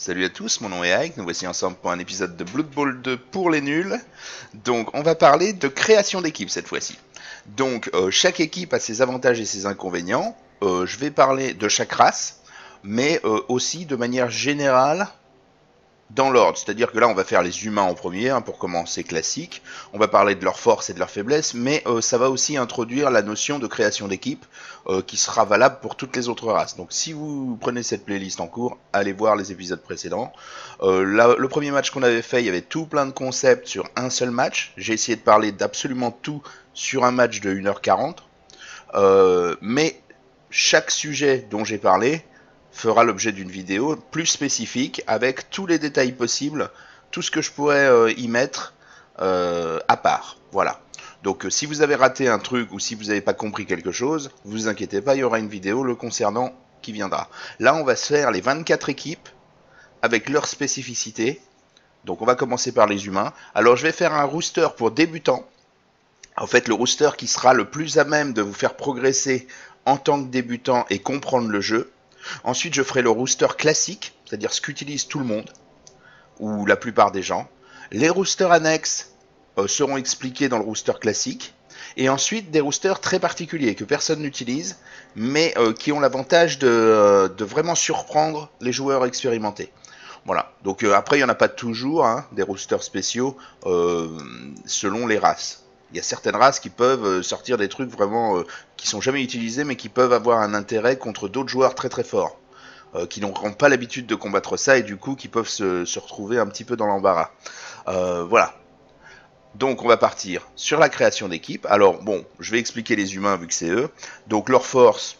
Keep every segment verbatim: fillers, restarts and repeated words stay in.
Salut à tous, mon nom est Ike, nous voici ensemble pour un épisode de Blood Bowl deux pour les nuls. Donc on va parler de création d'équipe cette fois-ci. Donc euh, chaque équipe a ses avantages et ses inconvénients. Euh, je vais parler de chaque race, mais euh, aussi de manière générale dans l'ordre. C'est-à-dire que là on va faire les humains en premier, hein, pour commencer classique. On va parler de leurs forces et de leurs faiblesses, mais euh, ça va aussi introduire la notion de création d'équipe euh, qui sera valable pour toutes les autres races. Donc si vous prenez cette playlist en cours, allez voir les épisodes précédents. Euh, là, le premier match qu'on avait fait, il y avait tout plein de concepts sur un seul match. J'ai essayé de parler d'absolument tout sur un match de une heure quarante. Euh, mais chaque sujet dont j'ai parlé fera l'objet d'une vidéo plus spécifique avec tous les détails possibles, tout ce que je pourrais euh, y mettre euh, à part. Voilà. Donc euh, si vous avez raté un truc ou si vous n'avez pas compris quelque chose, vous inquiétez pas, il y aura une vidéo le concernant qui viendra. Là, on va se faire les vingt-quatre équipes avec leurs spécificités. Donc on va commencer par les humains. Alors je vais faire un rooster pour débutants. En fait, le rooster qui sera le plus à même de vous faire progresser en tant que débutant et comprendre le jeu. Ensuite, je ferai le rooster classique, c'est-à-dire ce qu'utilise tout le monde, ou la plupart des gens. Les roosters annexes euh, seront expliqués dans le rooster classique. Et ensuite, des roosters très particuliers que personne n'utilise, mais euh, qui ont l'avantage de, euh, de vraiment surprendre les joueurs expérimentés. Voilà. Donc euh, après, il n'y en a pas toujours, hein, des roosters spéciaux euh, selon les races. Il y a certaines races qui peuvent sortir des trucs vraiment euh, qui sont jamais utilisés, mais qui peuvent avoir un intérêt contre d'autres joueurs très très forts, euh, qui n'auront pas l'habitude de combattre ça et du coup qui peuvent se, se retrouver un petit peu dans l'embarras. Euh, voilà. Donc on va partir sur la création d'équipe. Alors bon, je vais expliquer les humains vu que c'est eux. Donc leur force,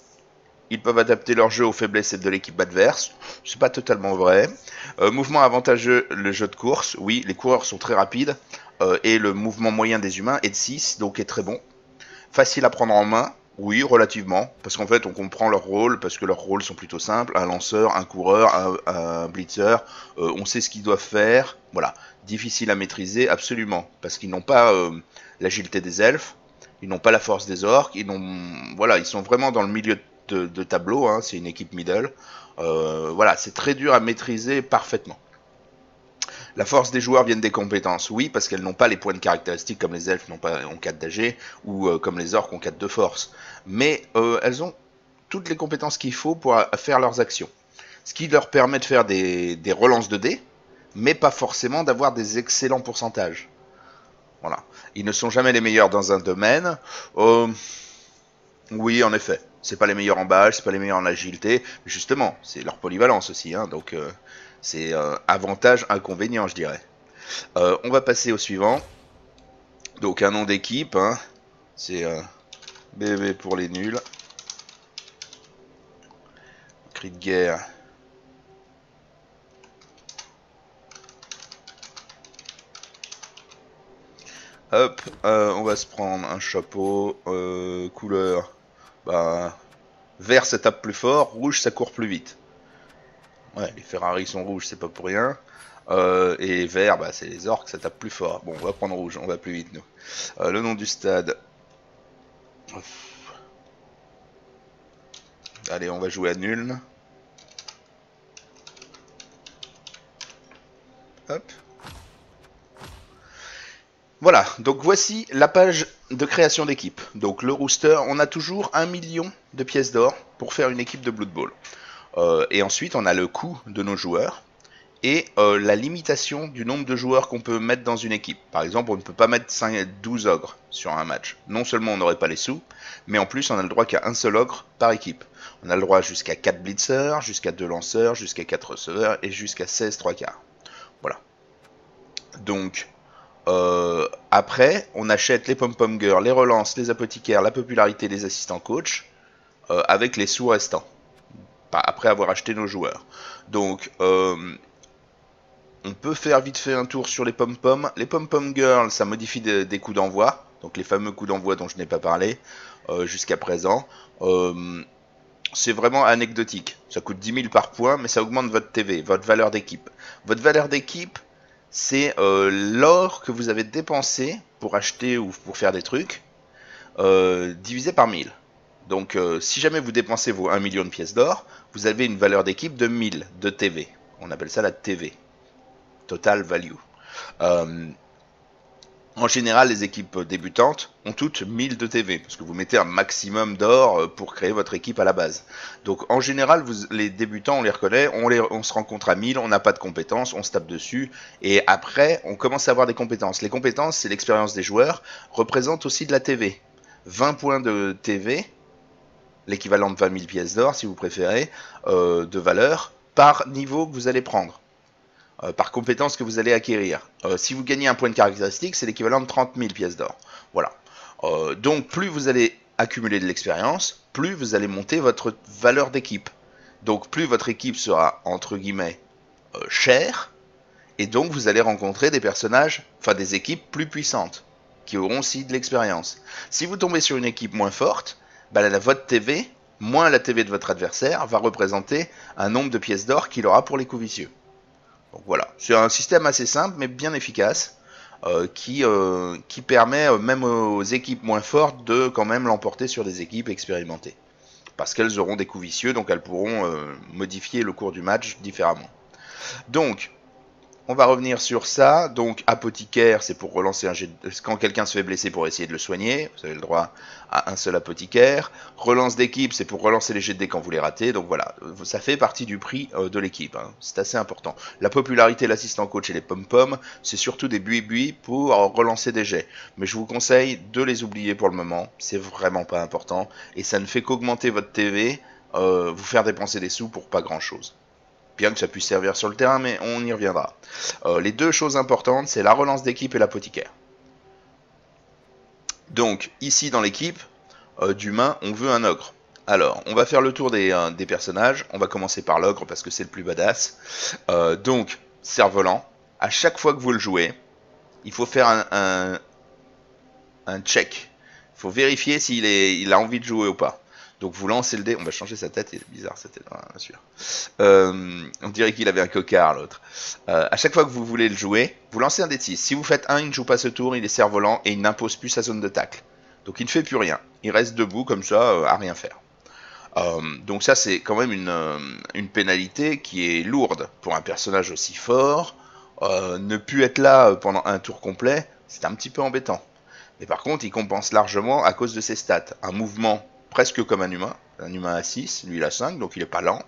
ils peuvent adapter leur jeu aux faiblesses de l'équipe adverse. C'est pas totalement vrai. Euh, mouvement avantageux, le jeu de course. Oui, les coureurs sont très rapides. Euh, et le mouvement moyen des humains est de six, donc est très bon. Facile à prendre en main. Oui, relativement. Parce qu'en fait, on comprend leur rôle, parce que leurs rôles sont plutôt simples. Un lanceur, un coureur, un, un blitzer. Euh, on sait ce qu'ils doivent faire. Voilà. Difficile à maîtriser, absolument. Parce qu'ils n'ont pas euh, l'agilité des elfes. Ils n'ont pas la force des orques. Ils n'ont, voilà, ils sont vraiment dans le milieu de, de tableau. Hein, c'est une équipe middle. Euh, voilà, c'est très dur à maîtriser parfaitement. La force des joueurs vient des compétences, oui, parce qu'elles n'ont pas les points de caractéristiques comme les elfes n'ont pas ont quatre d'A G ou euh, comme les orques ont quatre de force. Mais euh, elles ont toutes les compétences qu'il faut pour euh, faire leurs actions. Ce qui leur permet de faire des, des relances de dés, mais pas forcément d'avoir des excellents pourcentages. Voilà. Ils ne sont jamais les meilleurs dans un domaine. Euh, oui, en effet. C'est pas les meilleurs en bâche, c'est pas les meilleurs en agilité. Mais justement, c'est leur polyvalence aussi, hein, donc euh, c'est euh, avantage, inconvénient, je dirais. Euh, on va passer au suivant. Donc un nom d'équipe, hein, c'est euh, B B pour les nuls. Cri de guerre. Hop, euh, on va se prendre un chapeau, euh, couleur, bah, vert ça tape plus fort, rouge ça court plus vite. Ouais, les Ferrari sont rouges, c'est pas pour rien. Euh, et vert, bah, c'est les orques, ça tape plus fort. Bon, on va prendre rouge, on va plus vite nous. Euh, le nom du stade. Allez, on va jouer à nul. Hop. Voilà, donc voici la page de création d'équipe. Donc le rooster, on a toujours un million de pièces d'or pour faire une équipe de Blood Bowl. Euh, et ensuite, on a le coût de nos joueurs et euh, la limitation du nombre de joueurs qu'on peut mettre dans une équipe. Par exemple, on ne peut pas mettre cinq, douze ogres sur un match. Non seulement on n'aurait pas les sous, mais en plus on a le droit qu'à un seul ogre par équipe. On a le droit jusqu'à quatre blitzers, jusqu'à deux lanceurs, jusqu'à quatre receveurs et jusqu'à seize trois quarts. Voilà. Donc, euh, après, on achète les pom-pom girls, les relances, les apothicaires, la popularité des assistants coach, euh, avec les sous restants, après avoir acheté nos joueurs. Donc, euh, on peut faire vite fait un tour sur les pom-pom. Les pom-pom girls, ça modifie des, des coups d'envoi, donc les fameux coups d'envoi dont je n'ai pas parlé euh, jusqu'à présent. Euh, c'est vraiment anecdotique. Ça coûte dix mille par point, mais ça augmente votre T V, votre valeur d'équipe. Votre valeur d'équipe, c'est euh, l'or que vous avez dépensé pour acheter ou pour faire des trucs, euh, divisé par mille. Donc euh, si jamais vous dépensez vos un million de pièces d'or, vous avez une valeur d'équipe de mille de T V. On appelle ça la T V, Total Value. Euh, En général, les équipes débutantes ont toutes mille de T V, parce que vous mettez un maximum d'or pour créer votre équipe à la base. Donc en général, vous, les débutants, on les reconnaît, on, les, on se rencontre à mille, on n'a pas de compétences, on se tape dessus, et après, on commence à avoir des compétences. Les compétences, c'est l'expérience des joueurs, représentent aussi de la T V. vingt points de T V, l'équivalent de vingt mille pièces d'or, si vous préférez, euh, de valeur, par niveau que vous allez prendre. Euh, par compétence que vous allez acquérir. Euh, si vous gagnez un point de caractéristique, c'est l'équivalent de trente mille pièces d'or. Voilà. Euh, donc plus vous allez accumuler de l'expérience, plus vous allez monter votre valeur d'équipe. Donc plus votre équipe sera, entre guillemets, euh, chère, et donc vous allez rencontrer des personnages, enfin des équipes plus puissantes, qui auront aussi de l'expérience. Si vous tombez sur une équipe moins forte, bah, la, votre T V, moins la T V de votre adversaire, va représenter un nombre de pièces d'or qu'il aura pour les coups vicieux. Donc voilà, c'est un système assez simple mais bien efficace euh, qui, euh, qui permet euh, même aux équipes moins fortes de quand même l'emporter sur des équipes expérimentées. Parce qu'elles auront des coups vicieux, donc elles pourront euh, modifier le cours du match différemment. Donc, on va revenir sur ça. Donc, apothicaire, c'est pour relancer un jet de... Quand quelqu'un se fait blesser pour essayer de le soigner, vous avez le droit à un seul apothicaire. Relance d'équipe, c'est pour relancer les jets de dés quand vous les ratez. Donc voilà, ça fait partie du prix euh, de l'équipe. Hein. C'est assez important. La popularité, l'assistant coach et les pom-pom, c'est surtout des bui-bui pour relancer des jets. Mais je vous conseille de les oublier pour le moment. C'est vraiment pas important. Et ça ne fait qu'augmenter votre T V, euh, vous faire dépenser des sous pour pas grand-chose. Bien que ça puisse servir sur le terrain, mais on y reviendra. Euh, les deux choses importantes, c'est la relance d'équipe et l'apothicaire. Donc, ici dans l'équipe euh, d'humains, on veut un ogre. Alors, on va faire le tour des, euh, des personnages. On va commencer par l'ogre parce que c'est le plus badass. Euh, donc, cerf-volant. À chaque fois que vous le jouez, il faut faire un, un, un check. Il faut vérifier s'il est, il a envie de jouer ou pas. Donc vous lancez le dé, on va changer sa tête, il est bizarre sa tête, bien sûr. Euh, on dirait qu'il avait un cocard l'autre. Euh, à chaque fois que vous voulez le jouer, vous lancez un dé de six. Si vous faites un, il ne joue pas ce tour, il est cerf-volant et il n'impose plus sa zone de tacle. Donc il ne fait plus rien. Il reste debout comme ça, euh, à rien faire. Euh, donc ça c'est quand même une, euh, une pénalité qui est lourde pour un personnage aussi fort. Euh, ne plus être là pendant un tour complet, c'est un petit peu embêtant. Mais par contre, il compense largement à cause de ses stats. Un mouvement presque comme un humain, un humain à six, lui il a cinq, donc il est pas lent,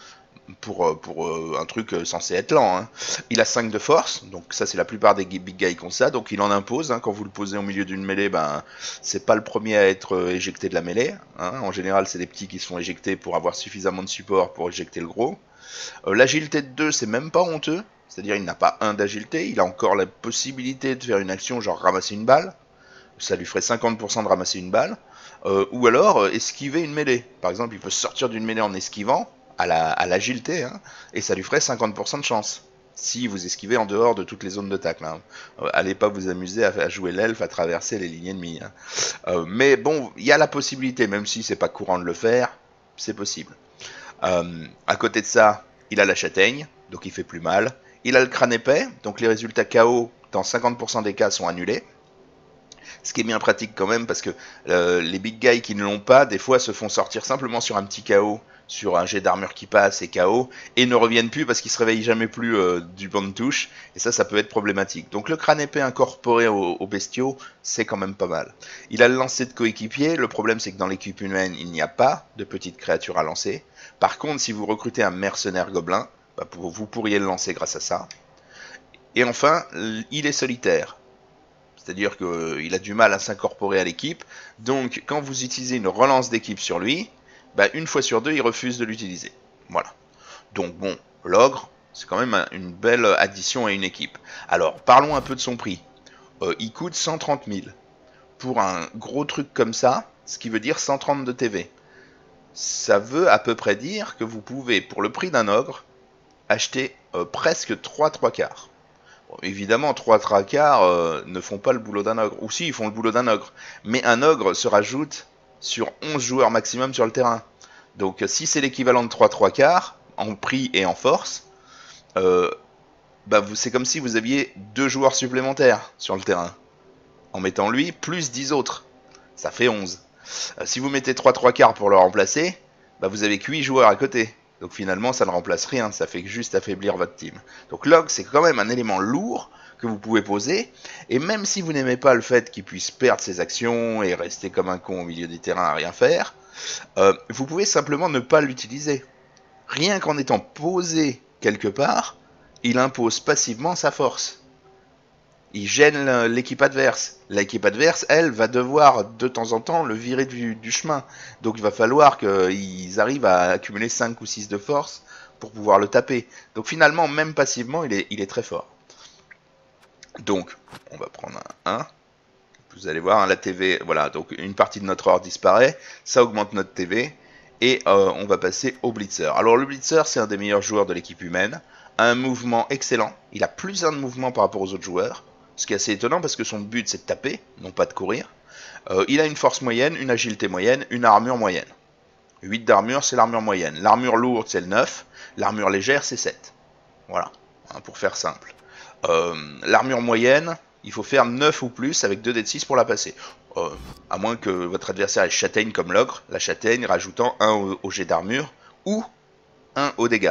pour, pour euh, un truc censé être lent. Hein. Il a cinq de force, donc ça c'est la plupart des big guys qui ont ça, donc il en impose, hein. Quand vous le posez au milieu d'une mêlée, ben, c'est pas le premier à être euh, éjecté de la mêlée, hein. En général c'est des petits qui se font éjecter pour avoir suffisamment de support pour éjecter le gros. Euh, L'agilité de deux, c'est même pas honteux, c'est-à-dire il n'a pas un d'agilité, il a encore la possibilité de faire une action genre ramasser une balle, ça lui ferait cinquante pour cent de ramasser une balle. Euh, ou alors euh, esquiver une mêlée. Par exemple, il peut sortir d'une mêlée en esquivant, à l'agilité, la, à hein, et ça lui ferait cinquante pour cent de chance. Si vous esquivez en dehors de toutes les zones de tacle. Hein. Euh, allez pas vous amuser à, à jouer l'elfe, à traverser les lignes ennemies. Hein. Euh, mais bon, il y a la possibilité, même si c'est pas courant de le faire, c'est possible. Euh, à côté de ça, il a la châtaigne, donc il fait plus mal. Il a le crâne épais, donc les résultats K O dans cinquante pour cent des cas sont annulés. Ce qui est bien pratique quand même parce que euh, les big guys qui ne l'ont pas, des fois se font sortir simplement sur un petit K O, sur un jet d'armure qui passe et K O, et ne reviennent plus parce qu'ils se réveillent jamais plus euh, du banc de touche, et ça, ça peut être problématique. Donc le crâne épais incorporé aux, aux bestiaux, c'est quand même pas mal. Il a le lancer de coéquipier, le problème c'est que dans l'équipe humaine, il n'y a pas de petites créatures à lancer. Par contre, si vous recrutez un mercenaire gobelin, bah, vous pourriez le lancer grâce à ça. Et enfin, il est solitaire. C'est-à-dire qu'il a du mal à s'incorporer à l'équipe. Donc, quand vous utilisez une relance d'équipe sur lui, bah, une fois sur deux, il refuse de l'utiliser. Voilà. Donc, bon, l'ogre, c'est quand même une belle addition à une équipe. Alors, parlons un peu de son prix. Euh, il coûte cent trente mille. Pour un gros truc comme ça, ce qui veut dire cent trente de T V. Ça veut à peu près dire que vous pouvez, pour le prix d'un ogre, acheter euh, presque trois trois quarts. Bon, évidemment, trois trois quarts euh, ne font pas le boulot d'un ogre. Ou si, ils font le boulot d'un ogre. Mais un ogre se rajoute sur onze joueurs maximum sur le terrain. Donc si c'est l'équivalent de trois trois quarts, en prix et en force, euh, bah, c'est comme si vous aviez deux joueurs supplémentaires sur le terrain. En mettant lui, plus dix autres. Ça fait onze. Euh, si vous mettez trois trois quarts pour le remplacer, bah, vous avez que huit joueurs à côté. Donc finalement, ça ne remplace rien, ça fait juste affaiblir votre team. Donc Log, c'est quand même un élément lourd que vous pouvez poser, et même si vous n'aimez pas le fait qu'il puisse perdre ses actions et rester comme un con au milieu du terrain à rien faire, euh, vous pouvez simplement ne pas l'utiliser. Rien qu'en étant posé quelque part, il impose passivement sa force. Il gêne l'équipe adverse. L'équipe adverse, elle, va devoir de temps en temps le virer du, du chemin. Donc il va falloir qu'ils arrivent à accumuler cinq ou six de force pour pouvoir le taper. Donc finalement, même passivement, il est, il est très fort. Donc, on va prendre un un. Vous allez voir, hein, la T V, voilà, donc une partie de notre or disparaît, ça augmente notre T V, et euh, on va passer au Blitzer. Alors le Blitzer, c'est un des meilleurs joueurs de l'équipe humaine, un mouvement excellent, il a plus un de mouvement par rapport aux autres joueurs, ce qui est assez étonnant parce que son but c'est de taper, non pas de courir. Euh, il a une force moyenne, une agilité moyenne, une armure moyenne. huit d'armure, c'est l'armure moyenne. L'armure lourde, c'est le neuf, l'armure légère, c'est sept. Voilà, hein, pour faire simple. Euh, l'armure moyenne, il faut faire neuf ou plus avec deux dés de six pour la passer. Euh, à moins que votre adversaire ait châtaigne comme l'ogre, la châtaigne rajoutant un au, au jet d'armure ou un au dégâts.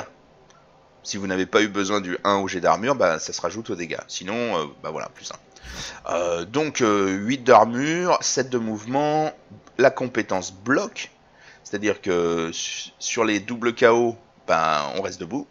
Si vous n'avez pas eu besoin du un au jet d'armure, bah, ça se rajoute aux dégâts. Sinon, euh, bah voilà, plus un. Euh, donc euh, huit d'armure, sept de mouvement, la compétence bloc, c'est-à-dire que sur les doubles K O, ben, on reste debout.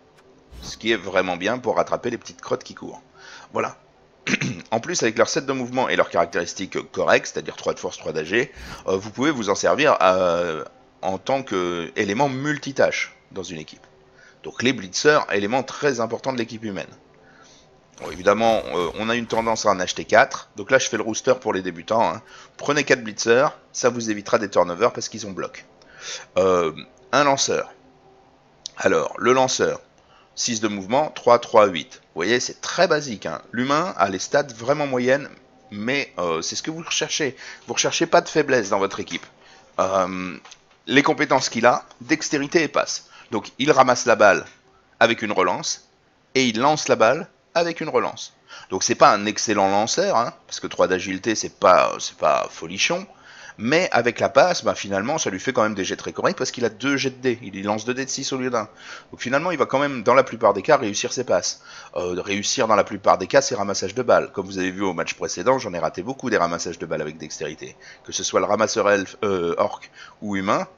Ce qui est vraiment bien pour rattraper les petites crottes qui courent. Voilà. En plus, avec leur set de mouvement et leurs caractéristiques correctes, c'est-à-dire trois de force, trois d'A G, euh, vous pouvez vous en servir euh, en tant qu'élément multitâche dans une équipe. Donc les blitzers, élément très important de l'équipe humaine. Bon, évidemment, euh, on a une tendance à en acheter quatre. Donc là, je fais le rooster pour les débutants. Hein. Prenez quatre blitzers, ça vous évitera des turnovers parce qu'ils ont bloc. Euh, un lanceur. Alors, le lanceur, six de mouvement, trois, trois, huit. Vous voyez, c'est très basique. Hein. L'humain a les stats vraiment moyennes, mais euh, c'est ce que vous recherchez. Vous ne recherchez pas de faiblesse dans votre équipe. Euh, les compétences qu'il a, dextérité et passe. Donc, il ramasse la balle avec une relance, et il lance la balle avec une relance. Donc, c'est pas un excellent lanceur, hein, parce que trois d'agilité, c'est pas, c'est pas folichon. Mais avec la passe, bah, finalement, ça lui fait quand même des jets très corrects parce qu'il a deux jets de dés. Il lance deux dés de six au lieu d'un. Donc finalement, il va quand même, dans la plupart des cas, réussir ses passes. Euh, réussir dans la plupart des cas, ses ramassages de balles. Comme vous avez vu au match précédent, j'en ai raté beaucoup des ramassages de balles avec dextérité. Que ce soit le ramasseur elfe, euh, orc ou humain,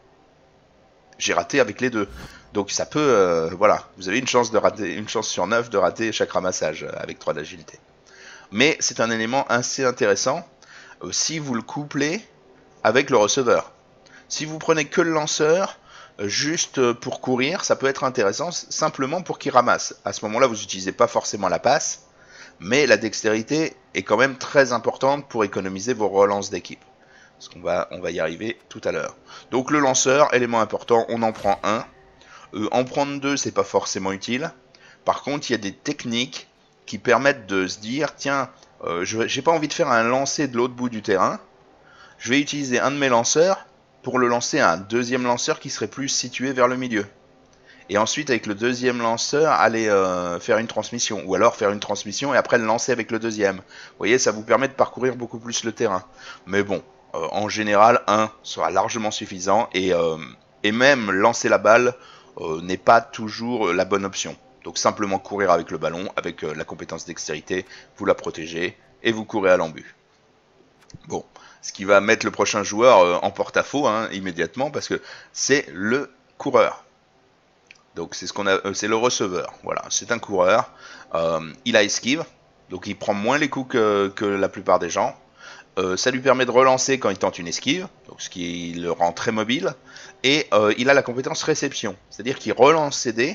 j'ai raté avec les deux. Donc ça peut, euh, voilà, vous avez une chance, de rater, une chance sur neuf de rater chaque ramassage avec trois d'agilité. Mais c'est un élément assez intéressant euh, si vous le couplez avec le receveur. Si vous prenez que le lanceur, juste pour courir, ça peut être intéressant, simplement pour qu'il ramasse. À ce moment-là, vous n'utilisez pas forcément la passe, mais la dextérité est quand même très importante pour économiser vos relances d'équipe. Parce qu'on va, on va y arriver tout à l'heure. Donc le lanceur, élément important, on en prend un. Euh, en prendre deux, c'est pas forcément utile. Par contre, il y a des techniques qui permettent de se dire, tiens, euh, je j'ai pas envie de faire un lancer de l'autre bout du terrain. Je vais utiliser un de mes lanceurs pour le lancer à un deuxième lanceur qui serait plus situé vers le milieu. Et ensuite, avec le deuxième lanceur, aller euh, faire une transmission. Ou alors faire une transmission et après le lancer avec le deuxième. Vous voyez, ça vous permet de parcourir beaucoup plus le terrain. Mais bon, euh, en général, un sera largement suffisant. Et, euh, et même lancer la balle euh, n'est pas toujours la bonne option. Donc simplement courir avec le ballon, avec euh, la compétence dextérité, vous la protégez et vous courez à l'embut. Bon. Ce qui va mettre le prochain joueur euh, en porte-à-faux hein, immédiatement parce que c'est le coureur. Donc c'est ce qu'on a, euh, c'est le receveur. Voilà, c'est un coureur. Euh, il a esquive, donc il prend moins les coups que, que la plupart des gens. Euh, ça lui permet de relancer quand il tente une esquive, donc ce qui le rend très mobile. Et euh, il a la compétence réception, c'est-à-dire qu'il relance ses dés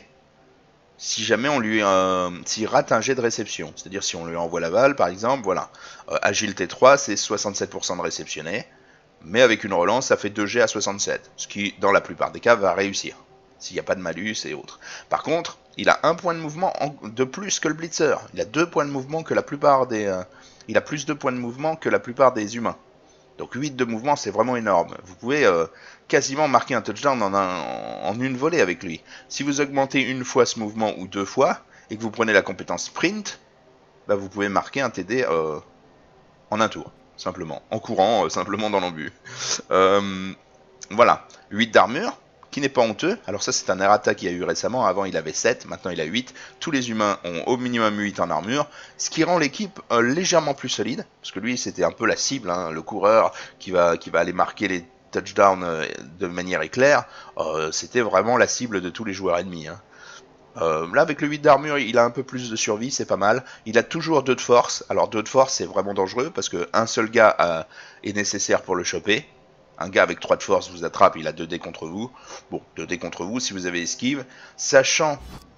si jamais on lui euh, s'il rate un jet de réception, c'est-à-dire si on lui envoie la balle par exemple, voilà. Euh, agilité trois, c'est soixante-sept pour cent de réceptionner, mais avec une relance, ça fait deux jets à soixante-sept, ce qui dans la plupart des cas va réussir, s'il n'y a pas de malus et autres. Par contre, il a un point de mouvement en, de plus que le blitzer, il a deux points de mouvement que la plupart des... Euh, il a plus de points de mouvement que la plupart des humains. Donc huit de mouvement, c'est vraiment énorme. Vous pouvez euh, quasiment marquer un touchdown en, un, en une volée avec lui. Si vous augmentez une fois ce mouvement ou deux fois, et que vous prenez la compétence sprint, bah vous pouvez marquer un T D euh, en un tour, simplement. En courant, euh, simplement dans l'embut. Euh, voilà. huit d'armure, qui n'est pas honteux. Alors ça c'est un errata qu'il y a eu récemment, avant il avait sept, maintenant il a huit. Tous les humains ont au minimum huit en armure, ce qui rend l'équipe euh, légèrement plus solide, parce que lui c'était un peu la cible, hein, le coureur qui va, qui va aller marquer les touchdowns euh, de manière éclair, euh, c'était vraiment la cible de tous les joueurs ennemis. Hein. Euh, là avec le huit d'armure il a un peu plus de survie, c'est pas mal. Il a toujours deux de force, alors deux de force c'est vraiment dangereux, parce qu'un seul gars euh, est nécessaire pour le choper. Un gars avec trois de force vous attrape, il a deux dés contre vous. Bon, deux dés contre vous si vous avez esquive. Sachant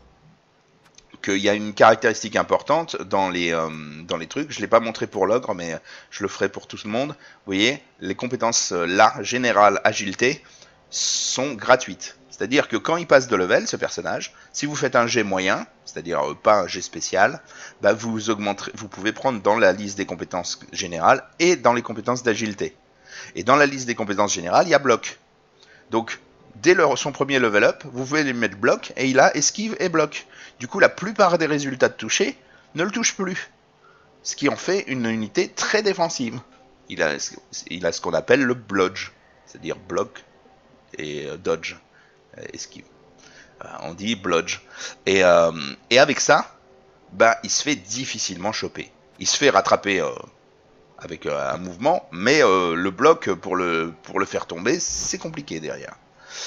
qu'il y a une caractéristique importante dans les, euh, dans les trucs. Je ne l'ai pas montré pour l'ogre, mais je le ferai pour tout le monde. Vous voyez, les compétences euh, là, générale, agilité, sont gratuites. C'est-à-dire que quand il passe de level, ce personnage, si vous faites un G moyen, c'est-à-dire euh, pas un G spécial, bah vous, augmenterez, vous pouvez prendre dans la liste des compétences générales et dans les compétences d'agilité. Et dans la liste des compétences générales, il y a bloc. Donc, dès leur, son premier level up, vous pouvez lui mettre bloc, et il a esquive et bloc. Du coup, la plupart des résultats de toucher ne le touchent plus. Ce qui en fait une unité très défensive. Il a, il a ce qu'on appelle le blodge, c'est-à-dire bloc et euh, dodge, euh, esquive. Euh, on dit blodge. Et, euh, et avec ça, bah, il se fait difficilement choper. Il se fait rattraper... Euh, avec euh, un mouvement, mais euh, le bloc pour le, pour le faire tomber, c'est compliqué derrière.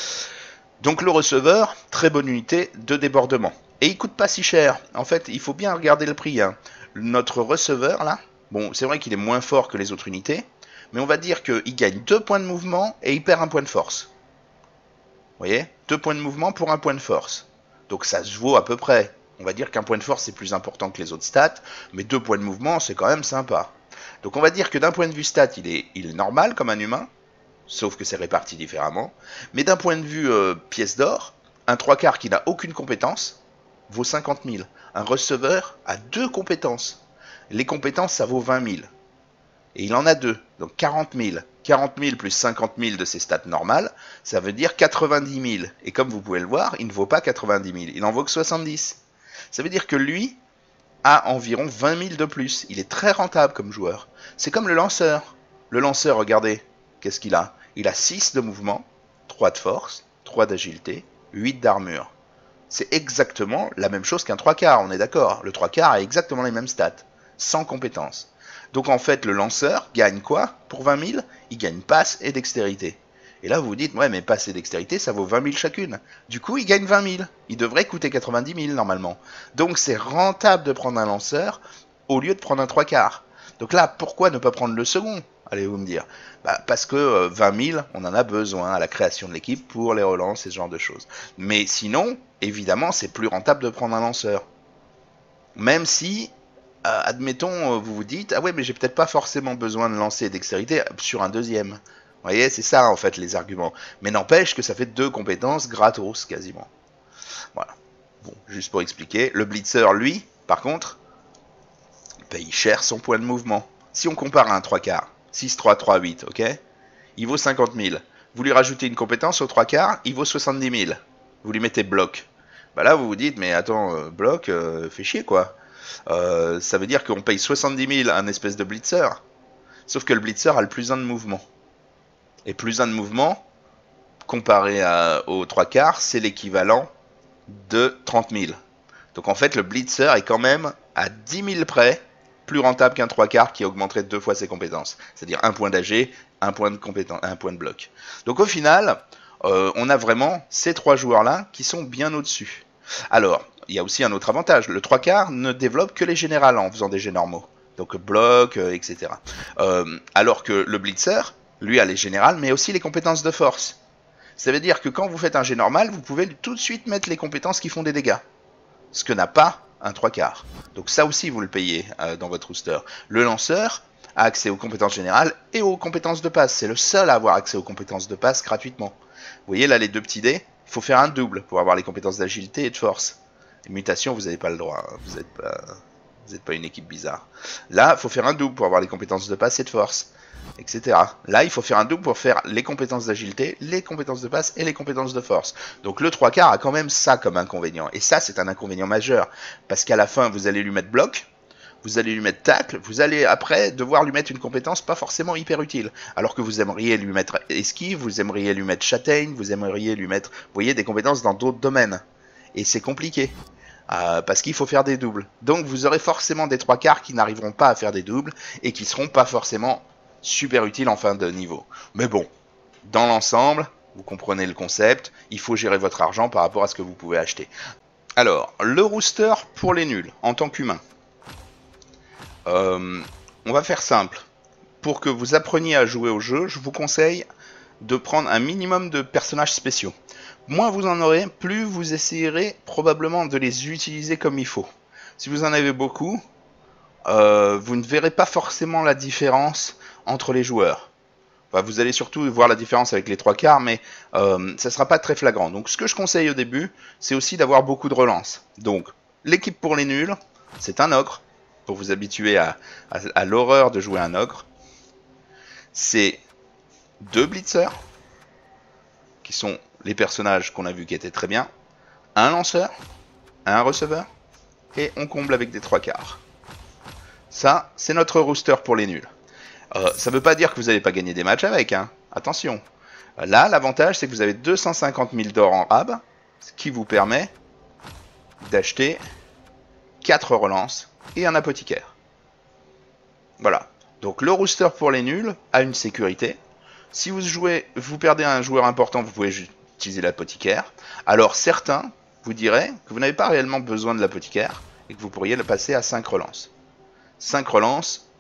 Donc le receveur, très bonne unité de débordement. Et il coûte pas si cher. En fait, il faut bien regarder le prix. Hein. Notre receveur, là, bon, c'est vrai qu'il est moins fort que les autres unités, mais on va dire qu'il gagne deux points de mouvement et il perd un point de force. Vous voyez, deux points de mouvement pour un point de force. Donc ça se vaut à peu près. On va dire qu'un point de force, c'est plus important que les autres stats, mais deux points de mouvement, c'est quand même sympa. Donc on va dire que d'un point de vue stat, il est, il est normal comme un humain, sauf que c'est réparti différemment. Mais d'un point de vue euh, pièce d'or, un trois quarts qui n'a aucune compétence vaut cinquante mille. Un receveur a deux compétences. Les compétences, ça vaut vingt mille. Et il en a deux, donc quarante mille. quarante mille plus cinquante mille de ses stats normales, ça veut dire quatre-vingt-dix mille. Et comme vous pouvez le voir, il ne vaut pas quatre-vingt-dix mille, il en vaut que soixante-dix. Ça veut dire que lui a environ vingt mille de plus. Il est très rentable comme joueur. C'est comme le lanceur. Le lanceur, regardez, qu'est-ce qu'il a? Il a six de mouvement, trois de force, trois d'agilité, huit d'armure. C'est exactement la même chose qu'un trois quarts, on est d'accord. Le trois quarts a exactement les mêmes stats, sans compétences. Donc en fait, le lanceur gagne quoi pour vingt mille? Il gagne passe et dextérité. Et là, vous vous dites, ouais, mais passe et dextérité, ça vaut vingt mille chacune. Du coup, il gagne vingt mille. Il devrait coûter quatre-vingt-dix mille normalement. Donc c'est rentable de prendre un lanceur au lieu de prendre un trois quarts. Donc là, pourquoi ne pas prendre le second? Allez-vous me dire. Bah, parce que euh, vingt mille, on en a besoin à la création de l'équipe pour les relances et ce genre de choses. Mais sinon, évidemment, c'est plus rentable de prendre un lanceur. Même si, euh, admettons, vous vous dites, ah ouais, mais j'ai peut-être pas forcément besoin de lancer et dextérité sur un deuxième. Vous voyez, c'est ça en fait les arguments. Mais n'empêche que ça fait deux compétences gratos quasiment. Voilà. Bon, juste pour expliquer. Le blitzer, lui, par contre, paye cher son point de mouvement. Si on compare à un trois quarts, six, trois, trois, huit, ok? Il vaut cinquante mille. Vous lui rajoutez une compétence au trois quarts, il vaut soixante-dix mille. Vous lui mettez bloc. Bah là, vous vous dites, mais attends, euh, bloc, euh, fait chier quoi. Euh, ça veut dire qu'on paye soixante-dix mille à un espèce de blitzer. Sauf que le blitzer a le plus un de mouvement. Et plus un de mouvement, comparé à, aux trois quarts, c'est l'équivalent de trente mille. Donc en fait, le blitzer est quand même à dix mille près plus rentable qu'un trois quarts qui augmenterait deux fois ses compétences. C'est-à-dire un point d'A G, un point de compétence, un point de bloc. Donc au final, euh, on a vraiment ces trois joueurs-là qui sont bien au-dessus. Alors, il y a aussi un autre avantage. Le trois quarts ne développe que les générales en faisant des jets normaux. Donc bloc, euh, et cetera. Euh, alors que le blitzer, lui a les générales, mais aussi les compétences de force. Ça veut dire que quand vous faites un jet normal, vous pouvez tout de suite mettre les compétences qui font des dégâts. Ce que n'a pas un trois quarts. Donc ça aussi, vous le payez euh, dans votre rooster. Le lanceur a accès aux compétences générales et aux compétences de passe. C'est le seul à avoir accès aux compétences de passe gratuitement. Vous voyez là les deux petits dés, il faut faire un double pour avoir les compétences d'agilité et de force. Les mutations, vous n'avez pas le droit. Hein. Vous n'êtes pas, vous n'êtes pas une équipe bizarre. Là, il faut faire un double pour avoir les compétences de passe et de force. Etc. Là, il faut faire un double pour faire les compétences d'agilité, les compétences de passe et les compétences de force. Donc le trois quarts a quand même ça comme inconvénient. Et ça, c'est un inconvénient majeur. Parce qu'à la fin, vous allez lui mettre bloc. vous allez lui mettre tacle, vous allez après devoir lui mettre une compétence pas forcément hyper utile. Alors que vous aimeriez lui mettre esquive, vous aimeriez lui mettre châtaigne, vous aimeriez lui mettre, vous voyez, des compétences dans d'autres domaines. Et c'est compliqué. Euh, parce qu'il faut faire des doubles. Donc vous aurez forcément des trois quarts qui n'arriveront pas à faire des doubles et qui seront pas forcément super utiles en fin de niveau. Mais bon, dans l'ensemble, vous comprenez le concept, il faut gérer votre argent par rapport à ce que vous pouvez acheter. Alors, le rooster pour les nuls, en tant qu'humain. Euh, on va faire simple. Pour que vous appreniez à jouer au jeu, je vous conseille de prendre un minimum de personnages spéciaux. Moins vous en aurez, plus vous essayerez probablement de les utiliser comme il faut. Si vous en avez beaucoup, euh, vous ne verrez pas forcément la différence entre les joueurs. Enfin, vous allez surtout voir la différence avec les trois quarts, mais euh, ça ne sera pas très flagrant. Donc ce que je conseille au début, c'est aussi d'avoir beaucoup de relances. Donc l'équipe pour les nuls, c'est un ogre, pour vous habituer à, à, à l'horreur de jouer un ogre. C'est deux blitzers, qui sont les personnages qu'on a vu qui étaient très bien, un lanceur, un receveur, et on comble avec des trois quarts. Ça, c'est notre rooster pour les nuls. Euh, ça ne veut pas dire que vous n'allez pas gagner des matchs avec, hein. Attention. Là, l'avantage, c'est que vous avez deux cent cinquante mille d'or en rab, ce qui vous permet d'acheter quatre relances et un apothicaire. Voilà. Donc le rooster pour les nuls a une sécurité. Si vous jouez, vous perdez un joueur important, vous pouvez utiliser l'apothicaire. Alors certains vous diraient que vous n'avez pas réellement besoin de l'apothicaire et que vous pourriez le passer à cinq relances. cinq relances,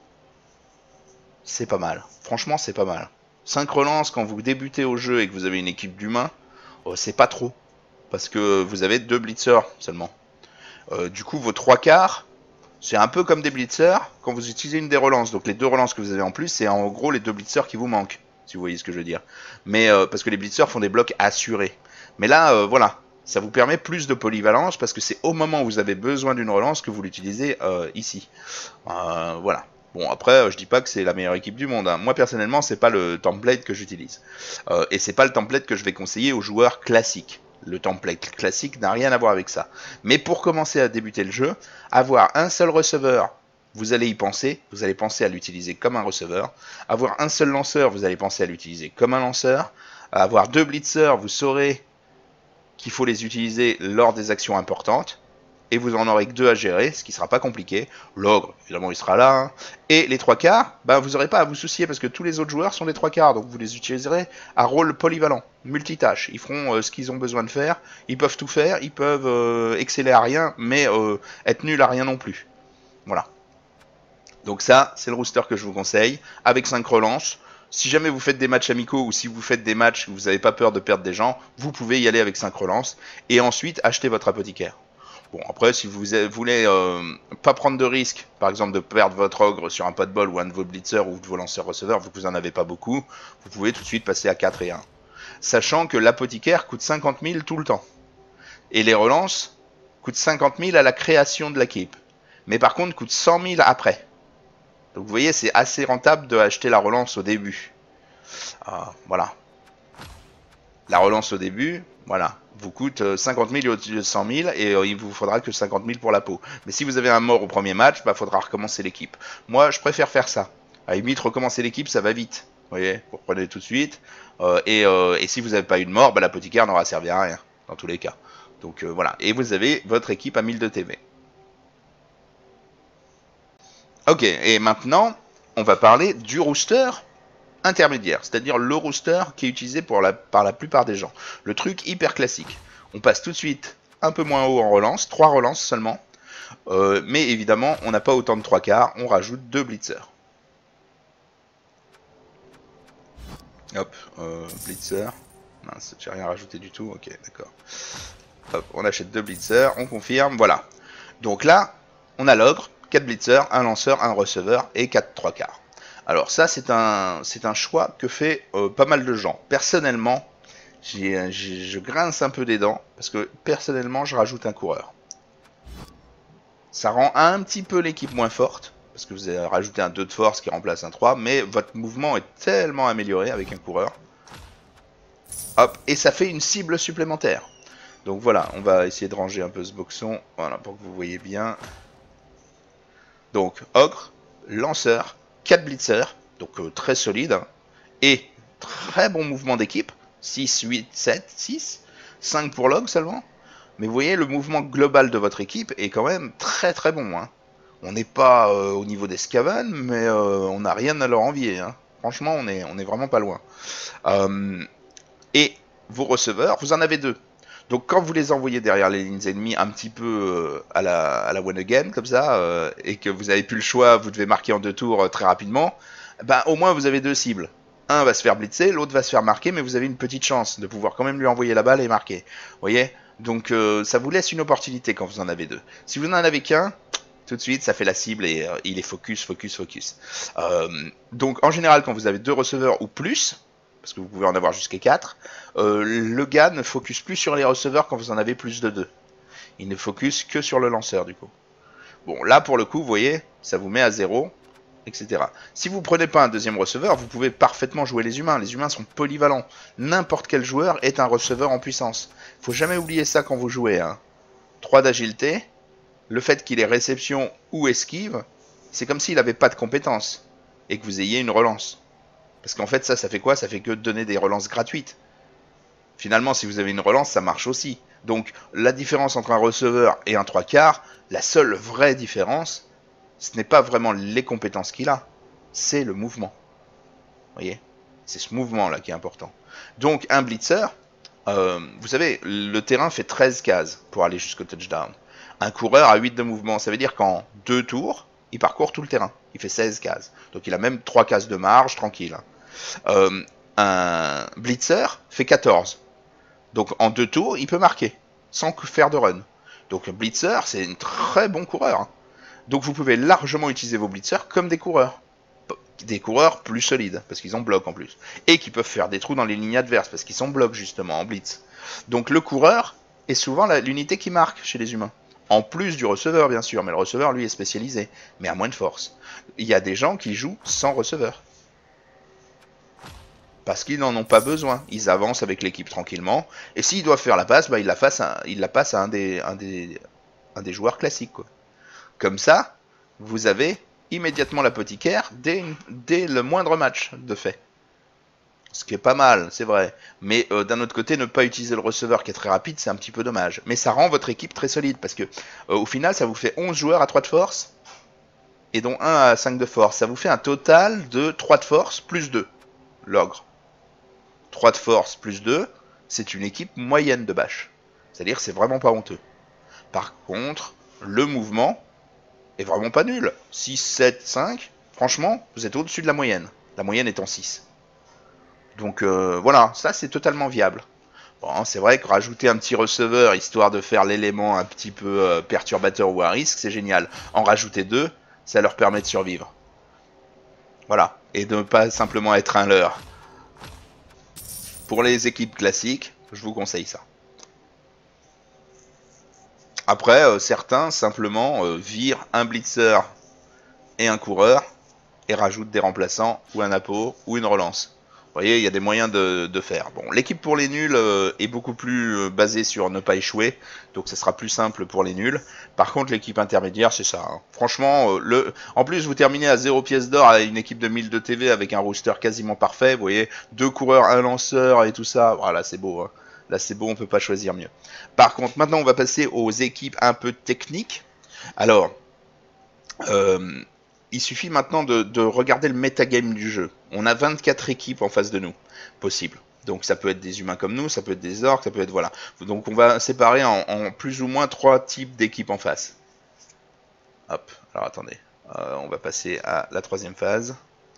c'est pas mal. Franchement, c'est pas mal. cinq relances quand vous débutez au jeu et que vous avez une équipe d'humains, oh, c'est pas trop. Parce que vous avez deux blitzers seulement. Euh, du coup, vos trois quarts, c'est un peu comme des blitzers quand vous utilisez une des relances. Donc les deux relances que vous avez en plus, c'est en gros les deux blitzers qui vous manquent. Si vous voyez ce que je veux dire. Mais euh, parce que les blitzers font des blocs assurés. Mais là, euh, voilà, ça vous permet plus de polyvalence parce que c'est au moment où vous avez besoin d'une relance que vous l'utilisez euh, ici. Euh, voilà. Bon, après, je dis pas que c'est la meilleure équipe du monde, hein. Moi, personnellement, c'est pas le template que j'utilise. Euh, et c'est pas le template que je vais conseiller aux joueurs classiques. Le template classique n'a rien à voir avec ça. Mais pour commencer à débuter le jeu, avoir un seul receveur, vous allez y penser, vous allez penser à l'utiliser comme un receveur. Avoir un seul lanceur, vous allez penser à l'utiliser comme un lanceur. Avoir deux blitzers, vous saurez qu'il faut les utiliser lors des actions importantes. Et vous en aurez que deux à gérer, ce qui ne sera pas compliqué. L'ogre, évidemment, il sera là. Hein. Et les trois quarts, ben, vous n'aurez pas à vous soucier parce que tous les autres joueurs sont des trois quarts. Donc vous les utiliserez à rôle polyvalent, multitâche. Ils feront euh, ce qu'ils ont besoin de faire. Ils peuvent tout faire. Ils peuvent euh, exceller à rien, mais euh, être nuls à rien non plus. Voilà. Donc ça, c'est le rooster que je vous conseille, avec cinq relances. Si jamais vous faites des matchs amicaux ou si vous faites des matchs où vous n'avez pas peur de perdre des gens, vous pouvez y aller avec cinq relances. Et ensuite, acheter votre apothicaire. Bon, après, si vous voulez euh, pas prendre de risque, par exemple de perdre votre ogre sur un pot de bol ou un de vos blitzers ou de vos lanceurs receveurs, vu que vous n'en avez pas beaucoup, vous pouvez tout de suite passer à quatre et un. Sachant que l'apothicaire coûte cinquante mille tout le temps. Et les relances coûtent cinquante mille à la création de l'équipe. Mais par contre, coûtent cent mille après. Donc vous voyez, c'est assez rentable d'acheter la relance au début. Ah, voilà. La relance au début, voilà, vous coûte cinquante mille au lieu de cent mille et euh, il vous faudra que cinquante mille pour la peau. Mais si vous avez un mort au premier match, bah faudra recommencer l'équipe. Moi, je préfère faire ça. À la limite, recommencer l'équipe, ça va vite. Vous voyez, vous reprenez tout de suite. Euh, et, euh, et si vous n'avez pas eu de mort, bah, l'apothicaire n'aura servi à rien, dans tous les cas. Donc euh, voilà, et vous avez votre équipe à mille de T V. Ok, et maintenant, on va parler du rooster intermédiaire, c'est-à-dire le rooster qui est utilisé pour la, par la plupart des gens. Le truc hyper classique. On passe tout de suite un peu moins haut en relance, trois relances seulement. Euh, mais évidemment, on n'a pas autant de trois quarts, on rajoute deux blitzers. Hop, euh, blitzer. Mince, j'ai rien rajouté du tout, ok, d'accord. Hop, on achète deux blitzers, on confirme, voilà. Donc là, on a l'ogre, quatre blitzers, un lanceur, un receveur et quatre trois quarts. Alors ça, c'est un, c'est un choix que fait euh, pas mal de gens. Personnellement, j'ai, j'ai, je grince un peu des dents, parce que personnellement, je rajoute un coureur. Ça rend un petit peu l'équipe moins forte, parce que vous avez rajouté un deux de force qui remplace un trois, mais votre mouvement est tellement amélioré avec un coureur. Hop, et ça fait une cible supplémentaire. Donc voilà, on va essayer de ranger un peu ce boxon, voilà, pour que vous voyez bien. Donc ogre, lanceur, quatre blitzers, donc euh, très solide, hein, et très bon mouvement d'équipe, six, huit, sept, six, cinq pour l'ogre seulement. Mais vous voyez, le mouvement global de votre équipe est quand même très très bon. Hein. On n'est pas euh, au niveau des Scaven, mais euh, on n'a rien à leur envier. Hein. Franchement, on est, on est vraiment pas loin. Euh, et vos receveurs, vous en avez deux. Donc quand vous les envoyez derrière les lignes ennemies un petit peu euh, à la, à la one again, comme ça, euh, et que vous n'avez plus le choix, vous devez marquer en deux tours euh, très rapidement, ben, au moins vous avez deux cibles. Un va se faire blitzer, l'autre va se faire marquer, mais vous avez une petite chance de pouvoir quand même lui envoyer la balle et marquer. Vous voyez? Donc euh, ça vous laisse une opportunité quand vous en avez deux. Si vous n'en avez qu'un, tout de suite ça fait la cible et euh, il est focus, focus, focus. Euh, donc en général quand vous avez deux receveurs ou plus, parce que vous pouvez en avoir jusqu'à quatre, euh, le gars ne focus plus sur les receveurs quand vous en avez plus de deux. Il ne focus que sur le lanceur du coup. Bon là pour le coup vous voyez, ça vous met à zéro, et cetera. Si vous prenez pas un deuxième receveur, vous pouvez parfaitement jouer les humains. Les humains sont polyvalents. N'importe quel joueur est un receveur en puissance. Faut jamais oublier ça quand vous jouez. Hein. trois d'agilité, le fait qu'il ait réception ou esquive, c'est comme s'il n'avait pas de compétences et que vous ayez une relance. Parce qu'en fait ça, ça fait quoi? Ça fait que donner des relances gratuites. Finalement, si vous avez une relance, ça marche aussi. Donc la différence entre un receveur et un trois quarts, la seule vraie différence, ce n'est pas vraiment les compétences qu'il a, c'est le mouvement. Vous voyez? C'est ce mouvement-là qui est important. Donc un blitzer, euh, vous savez, le terrain fait treize cases pour aller jusqu'au touchdown. Un coureur a huit de mouvement, ça veut dire qu'en deux tours, il parcourt tout le terrain. Il fait seize cases. Donc il a même trois cases de marge, tranquille. Euh, un blitzer fait quatorze. Donc en deux tours, il peut marquer, sans faire de run. Donc un blitzer, c'est un très bon coureur. Donc vous pouvez largement utiliser vos blitzers comme des coureurs. Des coureurs plus solides, parce qu'ils ont bloc en plus. Et qui peuvent faire des trous dans les lignes adverses, parce qu'ils sont bloc justement en blitz. Donc le coureur est souvent l'unité qui marque chez les humains. En plus du receveur bien sûr, mais le receveur lui est spécialisé, mais à moins de force. Il y a des gens qui jouent sans receveur. Parce qu'ils n'en ont pas besoin. Ils avancent avec l'équipe tranquillement. Et s'ils doivent faire la passe, bah, ils, la à, ils la passent à un des, un des, un des joueurs classiques. Quoi. Comme ça, vous avez immédiatement l'apothicaire dès, dès le moindre match de fait. Ce qui est pas mal, c'est vrai. Mais euh, d'un autre côté, ne pas utiliser le receveur qui est très rapide, c'est un petit peu dommage. Mais ça rend votre équipe très solide. Parce que euh, au final, ça vous fait onze joueurs à trois de force. Et dont un à cinq de force. Ça vous fait un total de trois de force plus deux. L'ogre. trois de force plus deux, c'est une équipe moyenne de bâche. C'est-à-dire c'est vraiment pas honteux. Par contre, le mouvement est vraiment pas nul. six, sept, cinq, franchement, vous êtes au-dessus de la moyenne. La moyenne est en six. Donc euh, voilà, ça c'est totalement viable. Bon, c'est vrai que rajouter un petit receveur, histoire de faire l'élément un petit peu euh, perturbateur ou à risque, c'est génial. En rajouter deux, ça leur permet de survivre. Voilà, et de ne pas simplement être un leurre. Pour les équipes classiques, je vous conseille ça. Après, euh, certains simplement euh, virent un blitzer et un coureur et rajoutent des remplaçants ou un appôt ou une relance. Vous voyez, il y a des moyens de, de faire. Bon, l'équipe pour les nuls euh, est beaucoup plus euh, basée sur ne pas échouer, donc ça sera plus simple pour les nuls. Par contre, l'équipe intermédiaire, c'est ça. Hein. Franchement, euh, le... en plus, vous terminez à zéro pièce d'or à une équipe de mille de T V avec un roster quasiment parfait. Vous voyez, deux coureurs, un lanceur et tout ça. Voilà, c'est beau. Hein. Là, c'est beau, on peut pas choisir mieux. Par contre, maintenant, on va passer aux équipes un peu techniques. Alors, euh, il suffit maintenant de, de regarder le metagame du jeu. On a vingt-quatre équipes en face de nous, possible. Donc ça peut être des humains comme nous, ça peut être des orques, ça peut être... Voilà. Donc on va séparer en, en plus ou moins trois types d'équipes en face. Hop, alors attendez. Euh, on va passer à la troisième phase.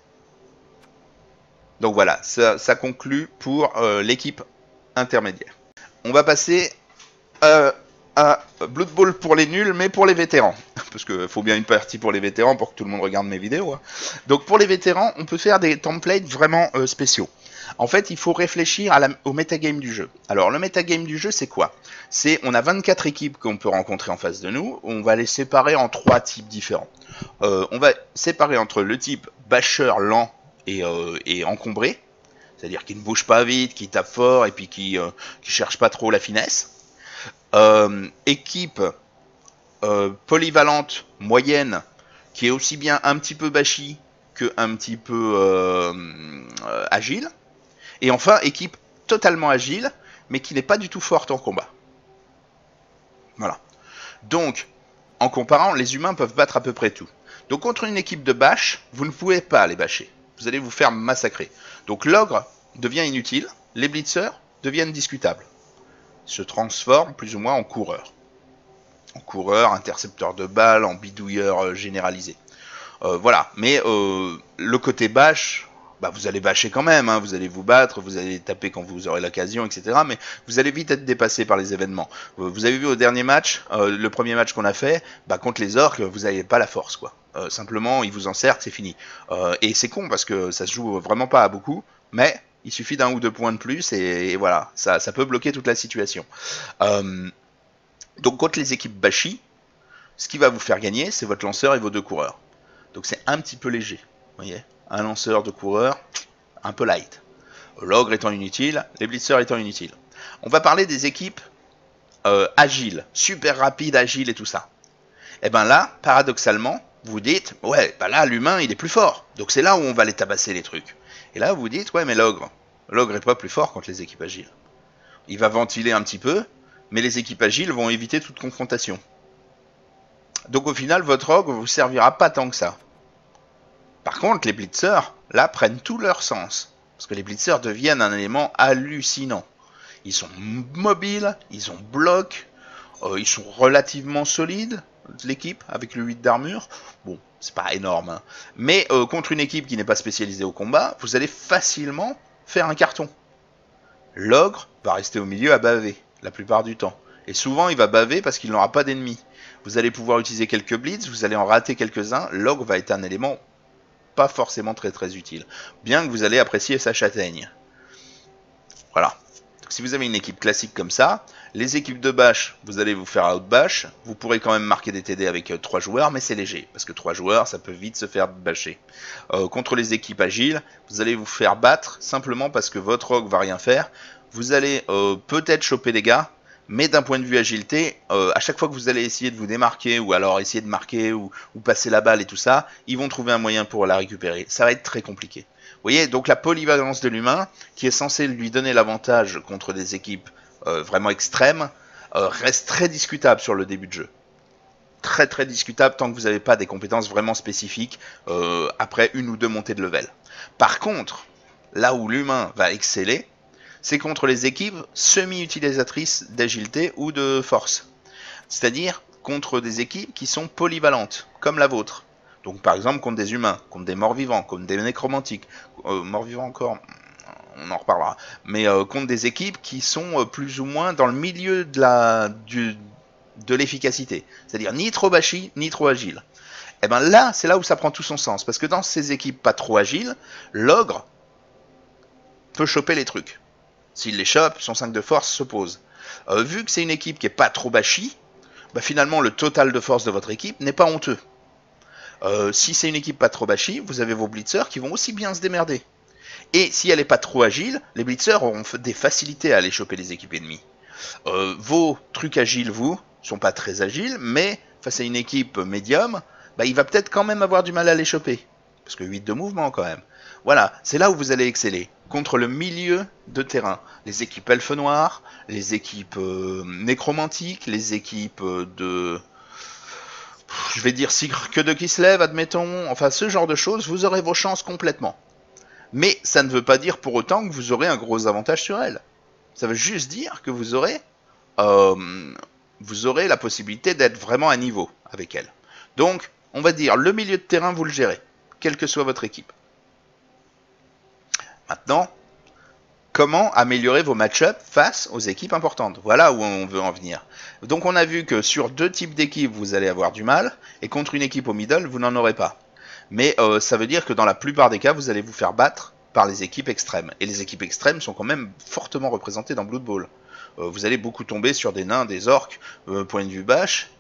Donc voilà, ça, ça conclut pour euh, l'équipe intermédiaire. On va passer... Euh, à Blood Bowl pour les nuls, mais pour les vétérans. Parce qu'il faut bien une partie pour les vétérans pour que tout le monde regarde mes vidéos. Hein. Donc pour les vétérans, on peut faire des templates vraiment euh, spéciaux. En fait, il faut réfléchir à la, au metagame du jeu. Alors le metagame du jeu, c'est quoi? C'est, on a vingt-quatre équipes qu'on peut rencontrer en face de nous. On va les séparer en trois types différents. Euh, on va séparer entre le type bâcheur lent et, euh, et encombré. C'est-à-dire qui ne bouge pas vite, qui tape fort et puis qui, euh, qui cherche pas trop la finesse. Euh, équipe euh, polyvalente moyenne qui est aussi bien un petit peu bashi que un petit peu euh, euh, agile. Et enfin, équipe totalement agile, mais qui n'est pas du tout forte en combat. Voilà. Donc, en comparant, les humains peuvent battre à peu près tout. Donc contre une équipe de bâche, vous ne pouvez pas les bâcher. Vous allez vous faire massacrer. Donc l'ogre devient inutile, les blitzers deviennent discutables. Ils se transforment plus ou moins en coureurs. En coureurs, intercepteurs de balles, en bidouilleurs euh, généralisés. Euh, voilà, mais euh, le côté bâche, bah, vous allez bâcher quand même, hein. Vous allez vous battre, vous allez taper quand vous aurez l'occasion, et cetera. Mais vous allez vite être dépassé par les événements. Vous avez vu au dernier match, euh, le premier match qu'on a fait, bah, contre les orques, vous n'avez pas la force, quoi. Euh, simplement, ils vous encerclent, c'est fini. Euh, et c'est con parce que ça se joue vraiment pas à beaucoup, mais il suffit d'un ou deux points de plus et, et voilà, ça, ça peut bloquer toute la situation. Euh, donc contre les équipes Bashi, ce qui va vous faire gagner, c'est votre lanceur et vos deux coureurs. Donc c'est un petit peu léger, vous voyez, un lanceur de coureur, un peu light. L'ogre étant inutile, les blitzers étant inutiles. On va parler des équipes euh, agiles, super rapides, agiles et tout ça. Et bien là, paradoxalement, vous dites, ouais, bah là l'humain il est plus fort, donc c'est là où on va les tabasser les trucs. Et là vous dites, ouais mais l'ogre, l'ogre est pas plus fort contre les équipes agiles. Il va ventiler un petit peu, mais les équipes agiles vont éviter toute confrontation. Donc au final, votre ogre vous servira pas tant que ça. Par contre, les blitzers, là, prennent tout leur sens. Parce que les blitzers deviennent un élément hallucinant. Ils sont mobiles, ils ont bloc, euh, ils sont relativement solides, l'équipe, avec le huit d'armure. Bon, c'est pas énorme, hein. Mais euh, contre une équipe qui n'est pas spécialisée au combat, vous allez facilement faire un carton. L'ogre va rester au milieu à baver, la plupart du temps. Et souvent, il va baver parce qu'il n'aura pas d'ennemis. Vous allez pouvoir utiliser quelques blitz, vous allez en rater quelques-uns. L'ogre va être un élément pas forcément très très utile. Bien que vous allez apprécier sa châtaigne. Voilà. Donc, si vous avez une équipe classique comme ça, les équipes de bâche, vous allez vous faire out-bâche. Vous pourrez quand même marquer des T D avec euh, trois joueurs, mais c'est léger. Parce que trois joueurs, ça peut vite se faire bâcher. Euh, contre les équipes agiles, vous allez vous faire battre simplement parce que votre ogre va rien faire. Vous allez euh, peut-être choper des gars, mais d'un point de vue agilité, euh, à chaque fois que vous allez essayer de vous démarquer, ou alors essayer de marquer, ou, ou passer la balle et tout ça, ils vont trouver un moyen pour la récupérer. Ça va être très compliqué. Vous voyez, donc la polyvalence de l'humain, qui est censée lui donner l'avantage contre des équipes euh, vraiment extrêmes, euh, reste très discutable sur le début de jeu. Très très discutable tant que vous n'avez pas des compétences vraiment spécifiques euh, après une ou deux montées de level. Par contre, là où l'humain va exceller, c'est contre les équipes semi-utilisatrices d'agilité ou de force. C'est-à-dire contre des équipes qui sont polyvalentes, comme la vôtre. Donc par exemple contre des humains, contre des morts-vivants, contre des nécromantiques. Euh, morts-vivants encore, on en reparlera. Mais euh, contre des équipes qui sont euh, plus ou moins dans le milieu de la, du, de l'efficacité. C'est-à-dire ni trop bashi, ni trop agile. Et bien là, c'est là où ça prend tout son sens. Parce que dans ces équipes pas trop agiles, l'ogre peut choper les trucs. S'il les chope, son cinq de force se pose. Euh, vu que c'est une équipe qui est pas trop bashi, bah finalement le total de force de votre équipe n'est pas honteux. Euh, si c'est une équipe pas trop bashi, vous avez vos blitzers qui vont aussi bien se démerder. Et si elle n'est pas trop agile, les blitzers auront des facilités à aller choper les équipes ennemies. Euh, vos trucs agiles, vous, sont pas très agiles, mais face à une équipe médium, bah, il va peut-être quand même avoir du mal à les choper. Parce que huit de mouvement quand même. Voilà, c'est là où vous allez exceller. Contre le milieu de terrain. Les équipes elfes noirs, les équipes euh, nécromantiques, les équipes euh, de... Je vais dire Sigre que de Kislev, admettons. Enfin, ce genre de choses, vous aurez vos chances complètement. Mais ça ne veut pas dire pour autant que vous aurez un gros avantage sur elle. Ça veut juste dire que vous aurez, euh, vous aurez la possibilité d'être vraiment à niveau avec elle. Donc, on va dire, le milieu de terrain, vous le gérez, quelle que soit votre équipe. Maintenant, comment améliorer vos match-ups face aux équipes importantes? Voilà où on veut en venir. Donc on a vu que sur deux types d'équipes, vous allez avoir du mal, et contre une équipe au middle, vous n'en aurez pas. Mais euh, ça veut dire que dans la plupart des cas, vous allez vous faire battre par les équipes extrêmes. Et les équipes extrêmes sont quand même fortement représentées dans Blood Bowl. Euh, vous allez beaucoup tomber sur des nains, des orques, euh, point de vue bâche,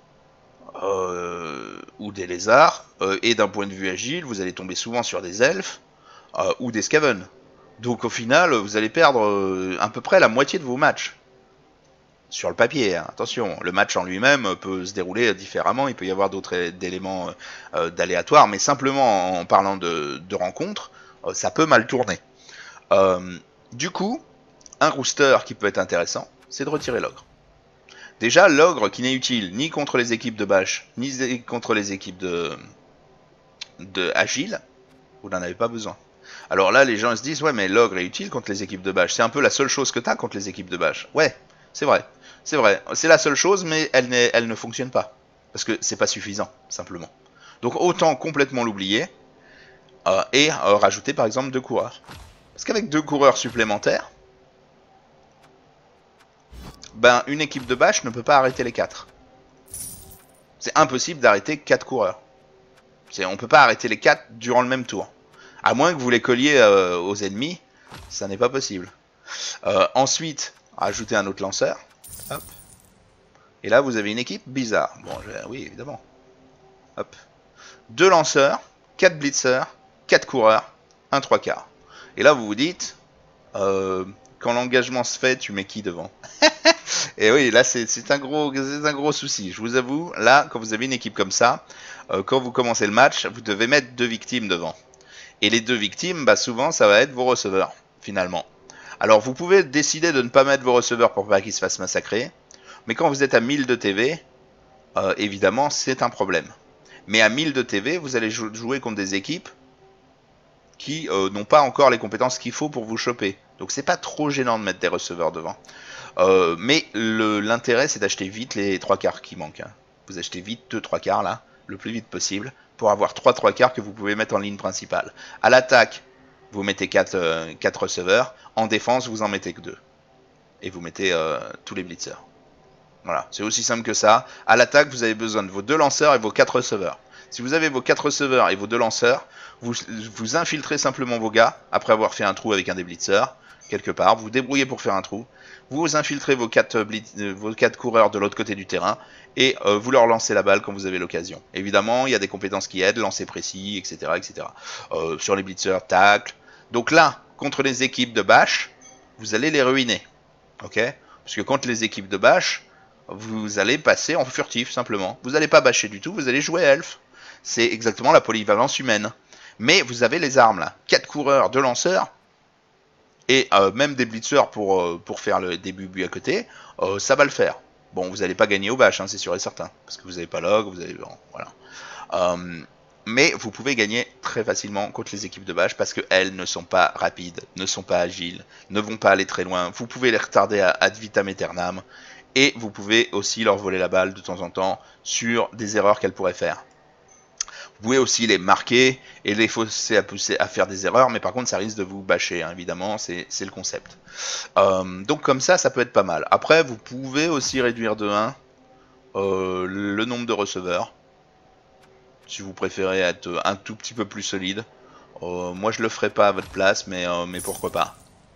euh, ou des lézards, euh, et d'un point de vue agile, vous allez tomber souvent sur des elfes, euh, ou des skaven. Donc au final, vous allez perdre euh, à peu près la moitié de vos matchs. Sur le papier, hein, attention, le match en lui-même peut se dérouler différemment, il peut y avoir d'autres éléments euh, d'aléatoire, mais simplement en parlant de, de rencontre, euh, ça peut mal tourner. Euh, du coup, un rooster qui peut être intéressant, c'est de retirer l'ogre. Déjà, l'ogre qui n'est utile ni contre les équipes de bâche, ni contre les équipes de, de agile, vous n'en avez pas besoin. Alors là, les gens se disent, ouais, mais l'ogre est utile contre les équipes de bâche. C'est un peu la seule chose que tu as contre les équipes de bâche. Ouais, c'est vrai. C'est vrai. C'est la seule chose, mais elle, elle ne fonctionne pas. Parce que c'est pas suffisant, simplement. Donc autant complètement l'oublier euh, et euh, rajouter par exemple deux coureurs. Parce qu'avec deux coureurs supplémentaires, ben une équipe de bâche ne peut pas arrêter les quatre. C'est impossible d'arrêter quatre coureurs. On ne peut pas arrêter les quatre durant le même tour. À moins que vous les colliez euh, aux ennemis, ça n'est pas possible. Euh, ensuite, rajouter un autre lanceur. Hop. Et là, vous avez une équipe bizarre. Bon, je, oui, évidemment. Hop. Deux lanceurs, quatre blitzers, quatre coureurs, un trois quarts. Et là, vous vous dites, euh, quand l'engagement se fait, tu mets qui devant? Et oui, là, c'est un gros, c'est un gros souci. Je vous avoue, là, quand vous avez une équipe comme ça, euh, quand vous commencez le match, vous devez mettre deux victimes devant. Et les deux victimes, bah, souvent, ça va être vos receveurs, finalement. Alors, vous pouvez décider de ne pas mettre vos receveurs pour pas qu'ils se fassent massacrer. Mais quand vous êtes à mille de T V, euh, évidemment, c'est un problème. Mais à mille de T V, vous allez jou jouer contre des équipes qui euh, n'ont pas encore les compétences qu'il faut pour vous choper. Donc, c'est pas trop gênant de mettre des receveurs devant. Euh, mais l'intérêt, c'est d'acheter vite les trois quarts qui manquent. Hein. Vous achetez vite deux trois quarts, là, le plus vite possible, pour avoir trois trois quarts que vous pouvez mettre en ligne principale. À l'attaque, vous mettez quatre euh, receveurs. En défense, vous en mettez que deux. Et vous mettez euh, tous les blitzers. Voilà, c'est aussi simple que ça. À l'attaque, vous avez besoin de vos deux lanceurs et vos quatre receveurs. Si vous avez vos quatre receveurs et vos deux lanceurs, vous, vous infiltrez simplement vos gars, après avoir fait un trou avec un des blitzers, quelque part, vous vous débrouillez pour faire un trou, vous infiltrez vos quatre, blitz, vos quatre coureurs de l'autre côté du terrain, et euh, vous leur lancez la balle quand vous avez l'occasion. Évidemment, il y a des compétences qui aident, lancer précis, et cetera et cetera. Euh, sur les blitzers, tacle. Donc là, contre les équipes de bâche, vous allez les ruiner. Ok? Parce que contre les équipes de bâche, vous allez passer en furtif, simplement. Vous n'allez pas bâcher du tout, vous allez jouer elfe. C'est exactement la polyvalence humaine. Mais vous avez les armes, là. quatre coureurs, deux lanceurs, et euh, même des blitzers pour, euh, pour faire le début à côté, euh, ça va le faire. Bon, vous n'allez pas gagner au bâche, hein, c'est sûr et certain. Parce que vous n'avez pas log, vous avez... Bon, voilà. Euh, mais vous pouvez gagner très facilement contre les équipes de bâche parce qu'elles ne sont pas rapides, ne sont pas agiles, ne vont pas aller très loin. Vous pouvez les retarder à ad vitam aeternam. Et vous pouvez aussi leur voler la balle de temps en temps sur des erreurs qu'elles pourraient faire. Vous pouvez aussi les marquer et les forcer à, pousser, à faire des erreurs, mais par contre ça risque de vous bâcher, hein, évidemment, c'est le concept. Euh, donc comme ça, ça peut être pas mal. Après, vous pouvez aussi réduire de un euh, le nombre de receveurs, si vous préférez être un tout petit peu plus solide. Euh, moi je le ferai pas à votre place, mais, euh, mais pourquoi pas.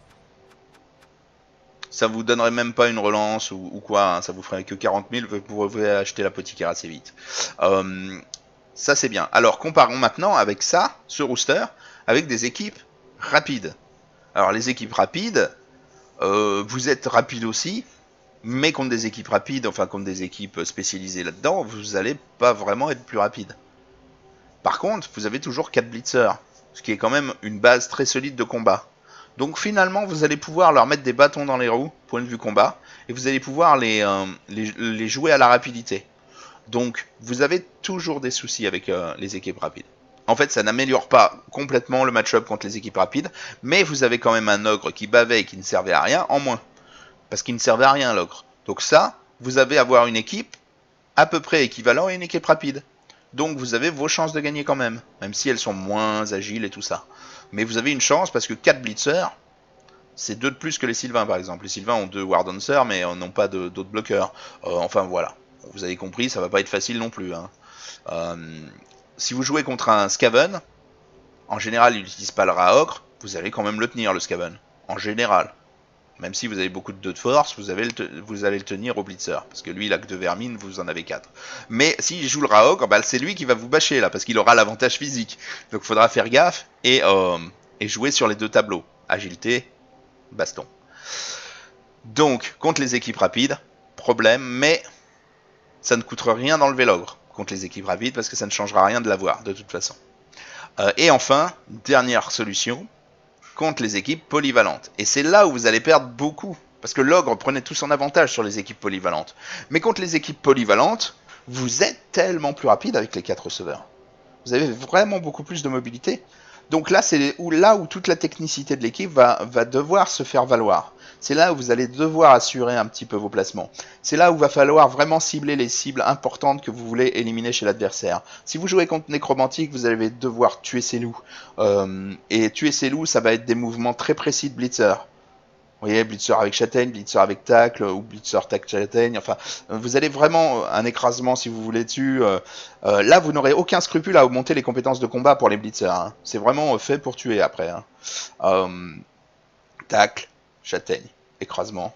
Ça vous donnerait même pas une relance ou, ou quoi, hein, ça vous ferait que quarante mille, vous pouvez acheter l'apothicaire assez vite. Euh, ça c'est bien. Alors comparons maintenant avec ça, ce rooster, avec des équipes rapides. Alors les équipes rapides, euh, vous êtes rapide aussi, mais contre des équipes rapides, enfin contre des équipes spécialisées là-dedans, vous n'allez pas vraiment être plus rapide. Par contre, vous avez toujours quatre blitzers, ce qui est quand même une base très solide de combat. Donc finalement, vous allez pouvoir leur mettre des bâtons dans les roues, point de vue combat, et vous allez pouvoir les, euh, les, les jouer à la rapidité. Donc vous avez toujours des soucis avec euh, les équipes rapides. En fait, ça n'améliore pas complètement le match-up contre les équipes rapides, mais vous avez quand même un ogre qui bavait et qui ne servait à rien en moins. Parce qu'il ne servait à rien l'ogre. Donc ça, vous avez à avoir une équipe à peu près équivalente à une équipe rapide. Donc vous avez vos chances de gagner quand même, même si elles sont moins agiles et tout ça. Mais vous avez une chance parce que quatre blitzers, c'est deux de plus que les Sylvains par exemple. Les Sylvains ont deux War Dancers mais n'ont pas d'autres bloqueurs. Euh, enfin voilà, vous avez compris, ça va pas être facile non plus. Hein. Euh, si vous jouez contre un Skaven, en général il n'utilise pas le Raogre, vous allez quand même le tenir le Skaven. En général. Même si vous avez beaucoup de deux de force, vous, avez le vous allez le tenir au blitzer. Parce que lui, il a que deux vermines, vous en avez quatre. Mais s'il joue le Raogre, bah, c'est lui qui va vous bâcher là, parce qu'il aura l'avantage physique. Donc il faudra faire gaffe et, euh, et jouer sur les deux tableaux. Agilité, baston. Donc, contre les équipes rapides, problème, mais ça ne coûtera rien d'enlever l'ogre contre les équipes rapides parce que ça ne changera rien de l'avoir de toute façon. Euh, et enfin, dernière solution, contre les équipes polyvalentes. Et c'est là où vous allez perdre beaucoup, parce que l'ogre prenait tout son avantage sur les équipes polyvalentes. Mais contre les équipes polyvalentes, vous êtes tellement plus rapide avec les quatre receveurs. Vous avez vraiment beaucoup plus de mobilité. Donc là, c'est où, là où toute la technicité de l'équipe va, va devoir se faire valoir. C'est là où vous allez devoir assurer un petit peu vos placements. C'est là où il va falloir vraiment cibler les cibles importantes que vous voulez éliminer chez l'adversaire. Si vous jouez contre Nécromantique, vous allez devoir tuer ces loups. Euh, et tuer ces loups, ça va être des mouvements très précis de Blitzer. Vous voyez, Blitzer avec châtaigne, Blitzer avec tacle, ou Blitzer tacle châtaigne. Enfin, vous allez vraiment un écrasement si vous voulez dessus. Euh, euh, là, vous n'aurez aucun scrupule à augmenter les compétences de combat pour les Blitzers. Hein. C'est vraiment fait pour tuer après. Hein. Euh, tacle, châtaigne, écrasement.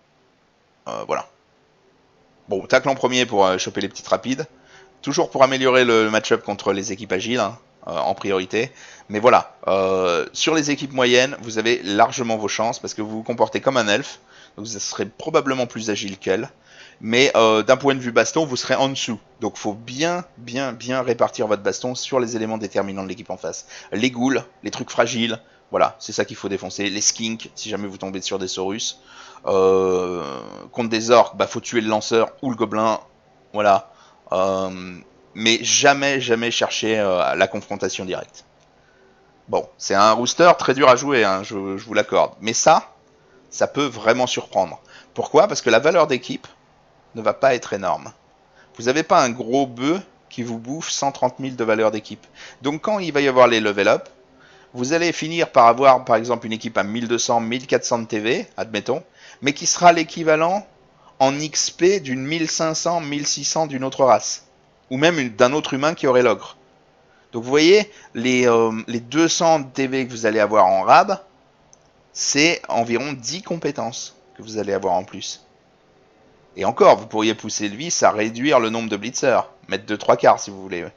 Euh, voilà. Bon, tacle en premier pour euh, choper les petites rapides. Toujours pour améliorer le match-up contre les équipes agiles. Hein. Euh, en priorité. Mais voilà, euh, sur les équipes moyennes, vous avez largement vos chances parce que vous vous comportez comme un elfe, donc vous serez probablement plus agile qu'elle. Mais euh, d'un point de vue baston, vous serez en dessous. Donc il faut bien, bien, bien répartir votre baston sur les éléments déterminants de l'équipe en face. Les ghouls, les trucs fragiles, voilà, c'est ça qu'il faut défoncer. Les skinks, si jamais vous tombez sur des saurus. Euh, contre des orques, bah faut tuer le lanceur ou le gobelin, voilà. Euh, mais jamais, jamais chercher euh, la confrontation directe. Bon, c'est un rooster très dur à jouer, hein, je, je vous l'accorde. Mais ça, ça peut vraiment surprendre. Pourquoi? Parce que la valeur d'équipe ne va pas être énorme. Vous n'avez pas un gros bœuf qui vous bouffe cent trente mille de valeur d'équipe. Donc quand il va y avoir les level up, vous allez finir par avoir par exemple une équipe à mille deux cents, mille quatre cents de T V, admettons, mais qui sera l'équivalent en X P d'une mille cinq cents, mille six cents d'une autre race. Ou même d'un autre humain qui aurait l'ogre. Donc vous voyez, les, euh, les deux cents de T V que vous allez avoir en rab, c'est environ dix compétences que vous allez avoir en plus. Et encore, vous pourriez pousser le vice à réduire le nombre de blitzers, mettre deux trois quarts si vous voulez,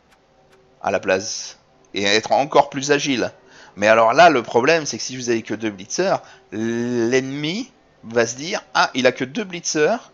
à la place, et être encore plus agile. Mais alors là, le problème, c'est que si vous avez que deux blitzers, l'ennemi va se dire, ah, il a que deux blitzers,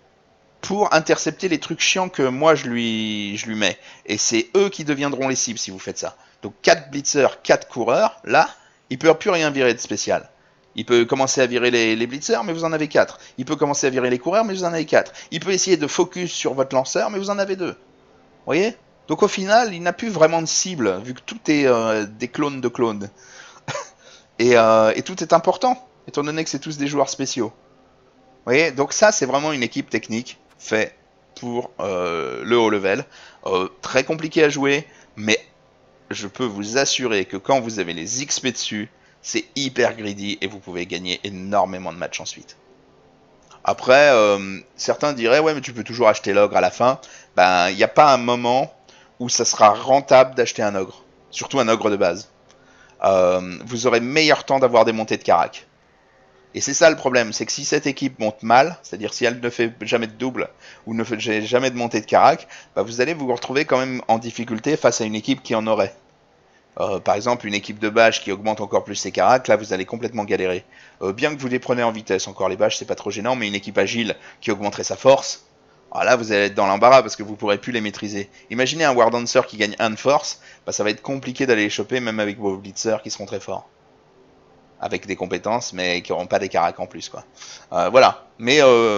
pour intercepter les trucs chiants que moi je lui, je lui mets. Et c'est eux qui deviendront les cibles si vous faites ça. Donc quatre blitzers, quatre coureurs, là, il ne peut plus rien virer de spécial. Il peut commencer à virer les, les blitzers, mais vous en avez quatre. Il peut commencer à virer les coureurs, mais vous en avez quatre. Il peut essayer de focus sur votre lanceur, mais vous en avez deux. Vous voyez? Donc au final, il n'a plus vraiment de cible, vu que tout est euh, des clones de clones. et, euh, et tout est important, étant donné que c'est tous des joueurs spéciaux. Vous voyez? Donc ça, c'est vraiment une équipe technique fait pour euh, le haut level. Euh, très compliqué à jouer, mais je peux vous assurer que quand vous avez les X P dessus, c'est hyper greedy et vous pouvez gagner énormément de matchs ensuite. Après, euh, certains diraient, ouais, mais tu peux toujours acheter l'ogre à la fin. Ben, il n'y a pas un moment où ça sera rentable d'acheter un ogre. Surtout un ogre de base. Euh, vous aurez meilleur temps d'avoir des montées de carac. Et c'est ça le problème, c'est que si cette équipe monte mal, c'est-à-dire si elle ne fait jamais de double ou ne fait jamais de montée de carac, bah vous allez vous retrouver quand même en difficulté face à une équipe qui en aurait. Euh, par exemple, une équipe de bâches qui augmente encore plus ses caracs, là vous allez complètement galérer. Euh, bien que vous les prenez en vitesse, encore les bâches c'est pas trop gênant, mais une équipe agile qui augmenterait sa force, alors là vous allez être dans l'embarras parce que vous pourrez plus les maîtriser. Imaginez un War Dancer qui gagne un de force, bah ça va être compliqué d'aller les choper même avec vos blitzers qui seront très forts. Avec des compétences, mais qui n'auront pas des caracs en plus, quoi. Euh, voilà. Mais euh,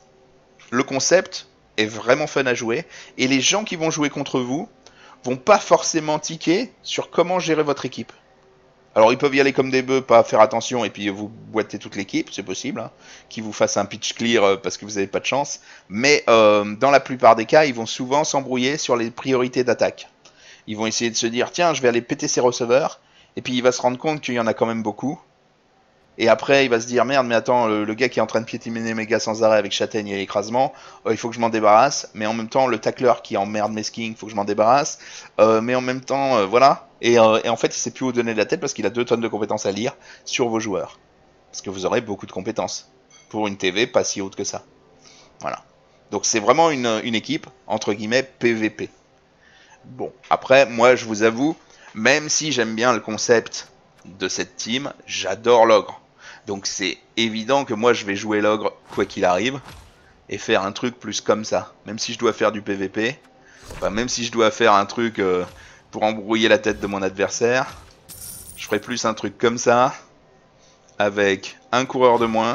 le concept est vraiment fun à jouer, et les gens qui vont jouer contre vous vont pas forcément tiquer sur comment gérer votre équipe. Alors ils peuvent y aller comme des bœufs, pas faire attention, et puis vous boitez toute l'équipe, c'est possible, hein, qu'ils vous fassent un pitch clear euh, parce que vous n'avez pas de chance, mais euh, dans la plupart des cas, ils vont souvent s'embrouiller sur les priorités d'attaque. Ils vont essayer de se dire, tiens, je vais aller péter ces receveurs, et puis il va se rendre compte qu'il y en a quand même beaucoup. Et après, il va se dire, merde, mais attends, le, le gars qui est en train de piétiner mes gars sans arrêt avec châtaigne et écrasement, euh, il faut que je m'en débarrasse. Mais en même temps, le tacleur qui emmerde mes skins, il faut que je m'en débarrasse. Euh, mais en même temps, euh, voilà. Et, euh, et en fait, il sait plus où donner de la tête parce qu'il a deux tonnes de compétences à lire sur vos joueurs. Parce que vous aurez beaucoup de compétences. Pour une T V, pas si haute que ça. Voilà. Donc c'est vraiment une, une équipe, entre guillemets, P V P. Bon, après, moi, je vous avoue, même si j'aime bien le concept de cette team, j'adore l'ogre. Donc c'est évident que moi je vais jouer l'ogre quoi qu'il arrive. et faire un truc plus comme ça. Même si je dois faire du P V P, enfin, même si je dois faire un truc euh, pour embrouiller la tête de mon adversaire, je ferai plus un truc comme ça, avec un coureur de moins,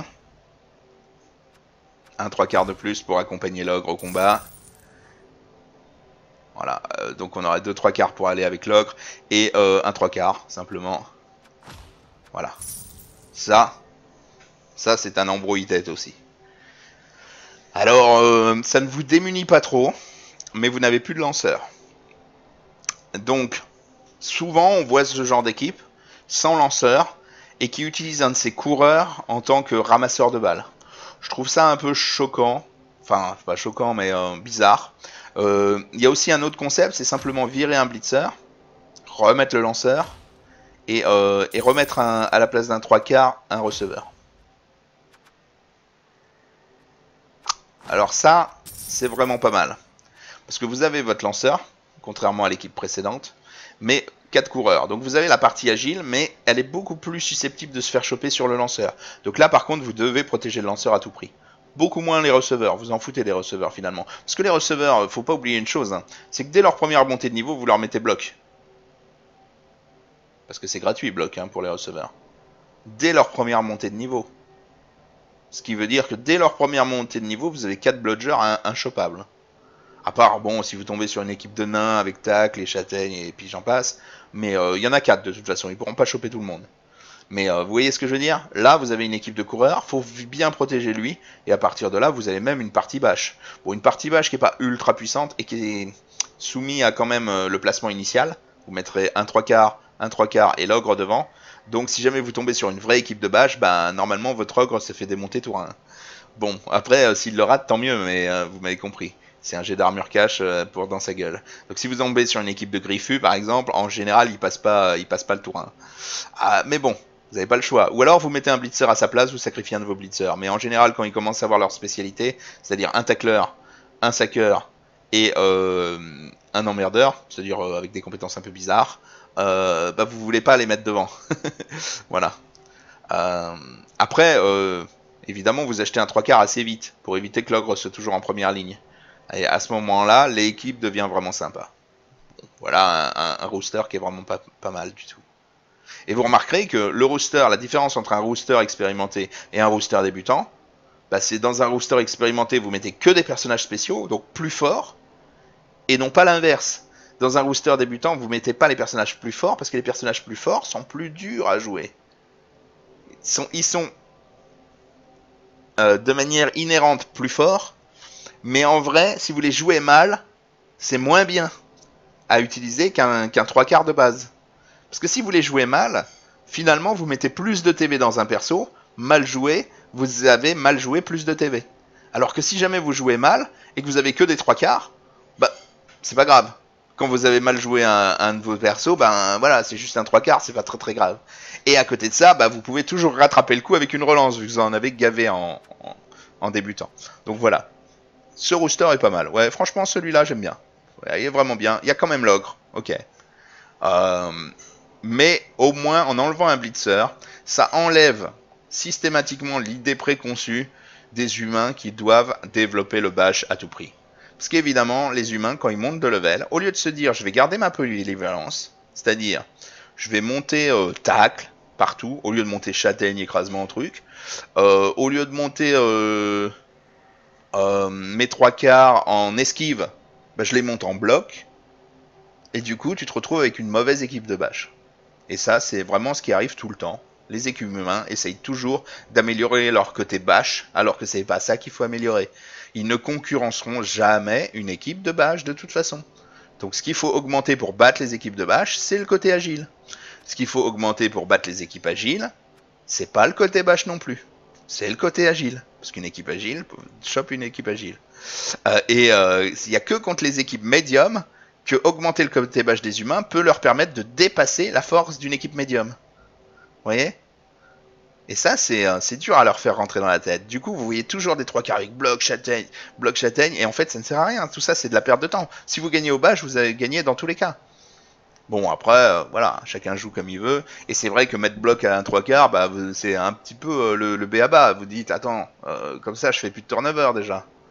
un trois quarts de plus pour accompagner l'ogre au combat. Voilà, euh, donc on aurait deux trois quarts pour aller avec l'ogre, et euh, un trois quarts, simplement. Voilà. Ça, ça c'est un embrouille-tête aussi. Alors, euh, ça ne vous démunit pas trop, mais vous n'avez plus de lanceur. Donc, souvent on voit ce genre d'équipe sans lanceur et qui utilise un de ses coureurs en tant que ramasseur de balles. Je trouve ça un peu choquant, enfin pas choquant mais euh, bizarre. Il euh, y a aussi un autre concept, c'est simplement virer un blitzer, remettre le lanceur et, euh, et remettre un, à la place d'un trois quarts un receveur. Alors ça, c'est vraiment pas mal. Parce que vous avez votre lanceur, contrairement à l'équipe précédente, mais quatre coureurs. Donc vous avez la partie agile, mais elle est beaucoup plus susceptible de se faire choper sur le lanceur. Donc là, par contre, vous devez protéger le lanceur à tout prix. Beaucoup moins les receveurs, vous en foutez des receveurs finalement. Parce que les receveurs, faut pas oublier une chose, hein, c'est que dès leur première montée de niveau, vous leur mettez bloc. Parce que c'est gratuit bloc hein, pour les receveurs. Dès leur première montée de niveau. Ce qui veut dire que dès leur première montée de niveau, vous avez quatre blodgers inchopables. À part, bon, si vous tombez sur une équipe de nains avec tac, les châtaignes et puis j'en passe. Mais il euh, y en a quatre de toute façon, ils pourront pas choper tout le monde. Mais euh, vous voyez ce que je veux dire? Là, vous avez une équipe de coureurs, faut bien protéger lui. Et à partir de là, vous avez même une partie bâche. Bon, une partie bâche qui est pas ultra puissante et qui est soumise à quand même euh, le placement initial. Vous mettrez un trois quarts, un trois quarts et l'ogre devant. Donc si jamais vous tombez sur une vraie équipe de bâche, ben normalement votre ogre se fait démonter tour un. Bon, après, euh, s'il le rate, tant mieux, mais euh, vous m'avez compris. C'est un jet d'armure cash euh, pour dans sa gueule. Donc si vous tombez sur une équipe de griffus, par exemple, en général, il passe pas, il passe pas le tour un. Ah, mais bon, vous n'avez pas le choix. Ou alors vous mettez un blitzer à sa place, vous sacrifiez un de vos blitzers. Mais en général, quand ils commencent à avoir leur spécialité, c'est-à-dire un tackler, un sacker et euh, un emmerdeur, c'est-à-dire euh, avec des compétences un peu bizarres, euh, bah vous voulez pas les mettre devant. Voilà. Euh, après, euh, évidemment, vous achetez un trois quarts assez vite pour éviter que l'ogre soit toujours en première ligne. Et à ce moment-là, l'équipe devient vraiment sympa. Bon, voilà un, un, un rooster qui est vraiment pas, pas mal du tout. Et vous remarquerez que le rooster, la différence entre un rooster expérimenté et un rooster débutant, bah c'est dans un rooster expérimenté, vous mettez que des personnages spéciaux, donc plus forts, et non pas l'inverse. Dans un rooster débutant, vous mettez pas les personnages plus forts, parce que les personnages plus forts sont plus durs à jouer. Ils sont, ils sont euh, de manière inhérente plus forts, mais en vrai, si vous les jouez mal, c'est moins bien à utiliser qu'un qu'un trois quarts de base. Parce que si vous les jouez mal, finalement, vous mettez plus de T V dans un perso, mal joué, vous avez mal joué plus de T V. Alors que si jamais vous jouez mal, et que vous avez que des trois quarts, bah, c'est pas grave. Quand vous avez mal joué un, un de vos persos, ben voilà, c'est juste un trois quarts, c'est pas très très grave. Et à côté de ça, bah, vous pouvez toujours rattraper le coup avec une relance, vu que vous en avez gavé en, en, en débutant. Donc voilà. Ce rooster est pas mal. Ouais, franchement, celui-là, j'aime bien. Ouais, il est vraiment bien. Il y a quand même l'ogre. Ok. Euh, mais au moins, en enlevant un blitzer, ça enlève systématiquement l'idée préconçue des humains qui doivent développer le bash à tout prix. Parce qu'évidemment, les humains, quand ils montent de level, au lieu de se dire, je vais garder ma polyvalence, c'est-à-dire, je vais monter euh, tacle partout, au lieu de monter châtaigne, écrasement, truc, euh, au lieu de monter... Euh, Euh, mes trois quarts en esquive, bah, je les monte en bloc, et du coup tu te retrouves avec une mauvaise équipe de bâche. Et ça c'est vraiment ce qui arrive tout le temps. Les équipes humains essayent toujours d'améliorer leur côté bâche, alors que c'est pas ça qu'il faut améliorer. Ils ne concurrenceront jamais une équipe de bâche de toute façon. Donc ce qu'il faut augmenter pour battre les équipes de bâche, c'est le côté agile. Ce qu'il faut augmenter pour battre les équipes agiles, c'est pas le côté bâche non plus. C'est le côté agile. Parce qu'une équipe agile chope une équipe agile. Euh, et il euh, n'y a que contre les équipes médium que augmenter le côté bâche des humains peut leur permettre de dépasser la force d'une équipe médium. Vous voyez? Et ça, c'est euh, dur à leur faire rentrer dans la tête. Du coup, vous voyez toujours des trois quarts avec bloc, châtaigne, bloc, châtaigne, et en fait, ça ne sert à rien. Tout ça, c'est de la perte de temps. Si vous gagnez au bâche, vous avez gagné dans tous les cas. Bon, après, euh, voilà, chacun joue comme il veut. Et c'est vrai que mettre bloc à un trois quarts, bah, c'est un petit peu euh, le, le b a ba. Vous dites, attends, euh, comme ça, je fais plus de turnover déjà.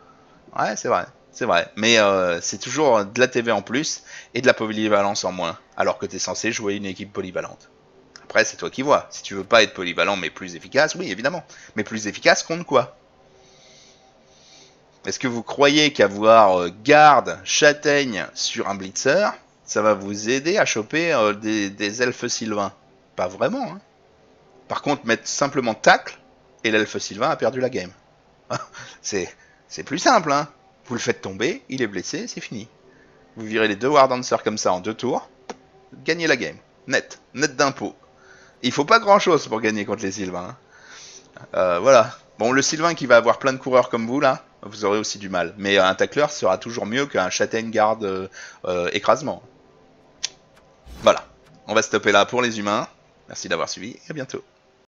Ouais, c'est vrai. C'est vrai. Mais euh, c'est toujours de la T V en plus et de la polyvalence en moins. Alors que tu es censé jouer une équipe polyvalente. Après, c'est toi qui vois. Si tu veux pas être polyvalent mais plus efficace, oui, évidemment. Mais plus efficace contre quoi? Est-ce que vous croyez qu'avoir euh, garde, châtaigne sur un blitzer, ça va vous aider à choper euh, des, des elfes sylvains? Pas vraiment. Hein. Par contre, mettre simplement tacle et l'elfe sylvain a perdu la game. c'est c'est plus simple. Hein. Vous le faites tomber, il est blessé, c'est fini. Vous virez les deux War Dancers comme ça en deux tours, gagnez la game. Net, net d'impôt. Il faut pas grand chose pour gagner contre les sylvains. Hein. Euh, voilà. Bon, le sylvain qui va avoir plein de coureurs comme vous là, vous aurez aussi du mal. Mais un tacleur sera toujours mieux qu'un châtaigne garde euh, euh, écrasement. Voilà. On va stopper là pour les humains. Merci d'avoir suivi et à bientôt.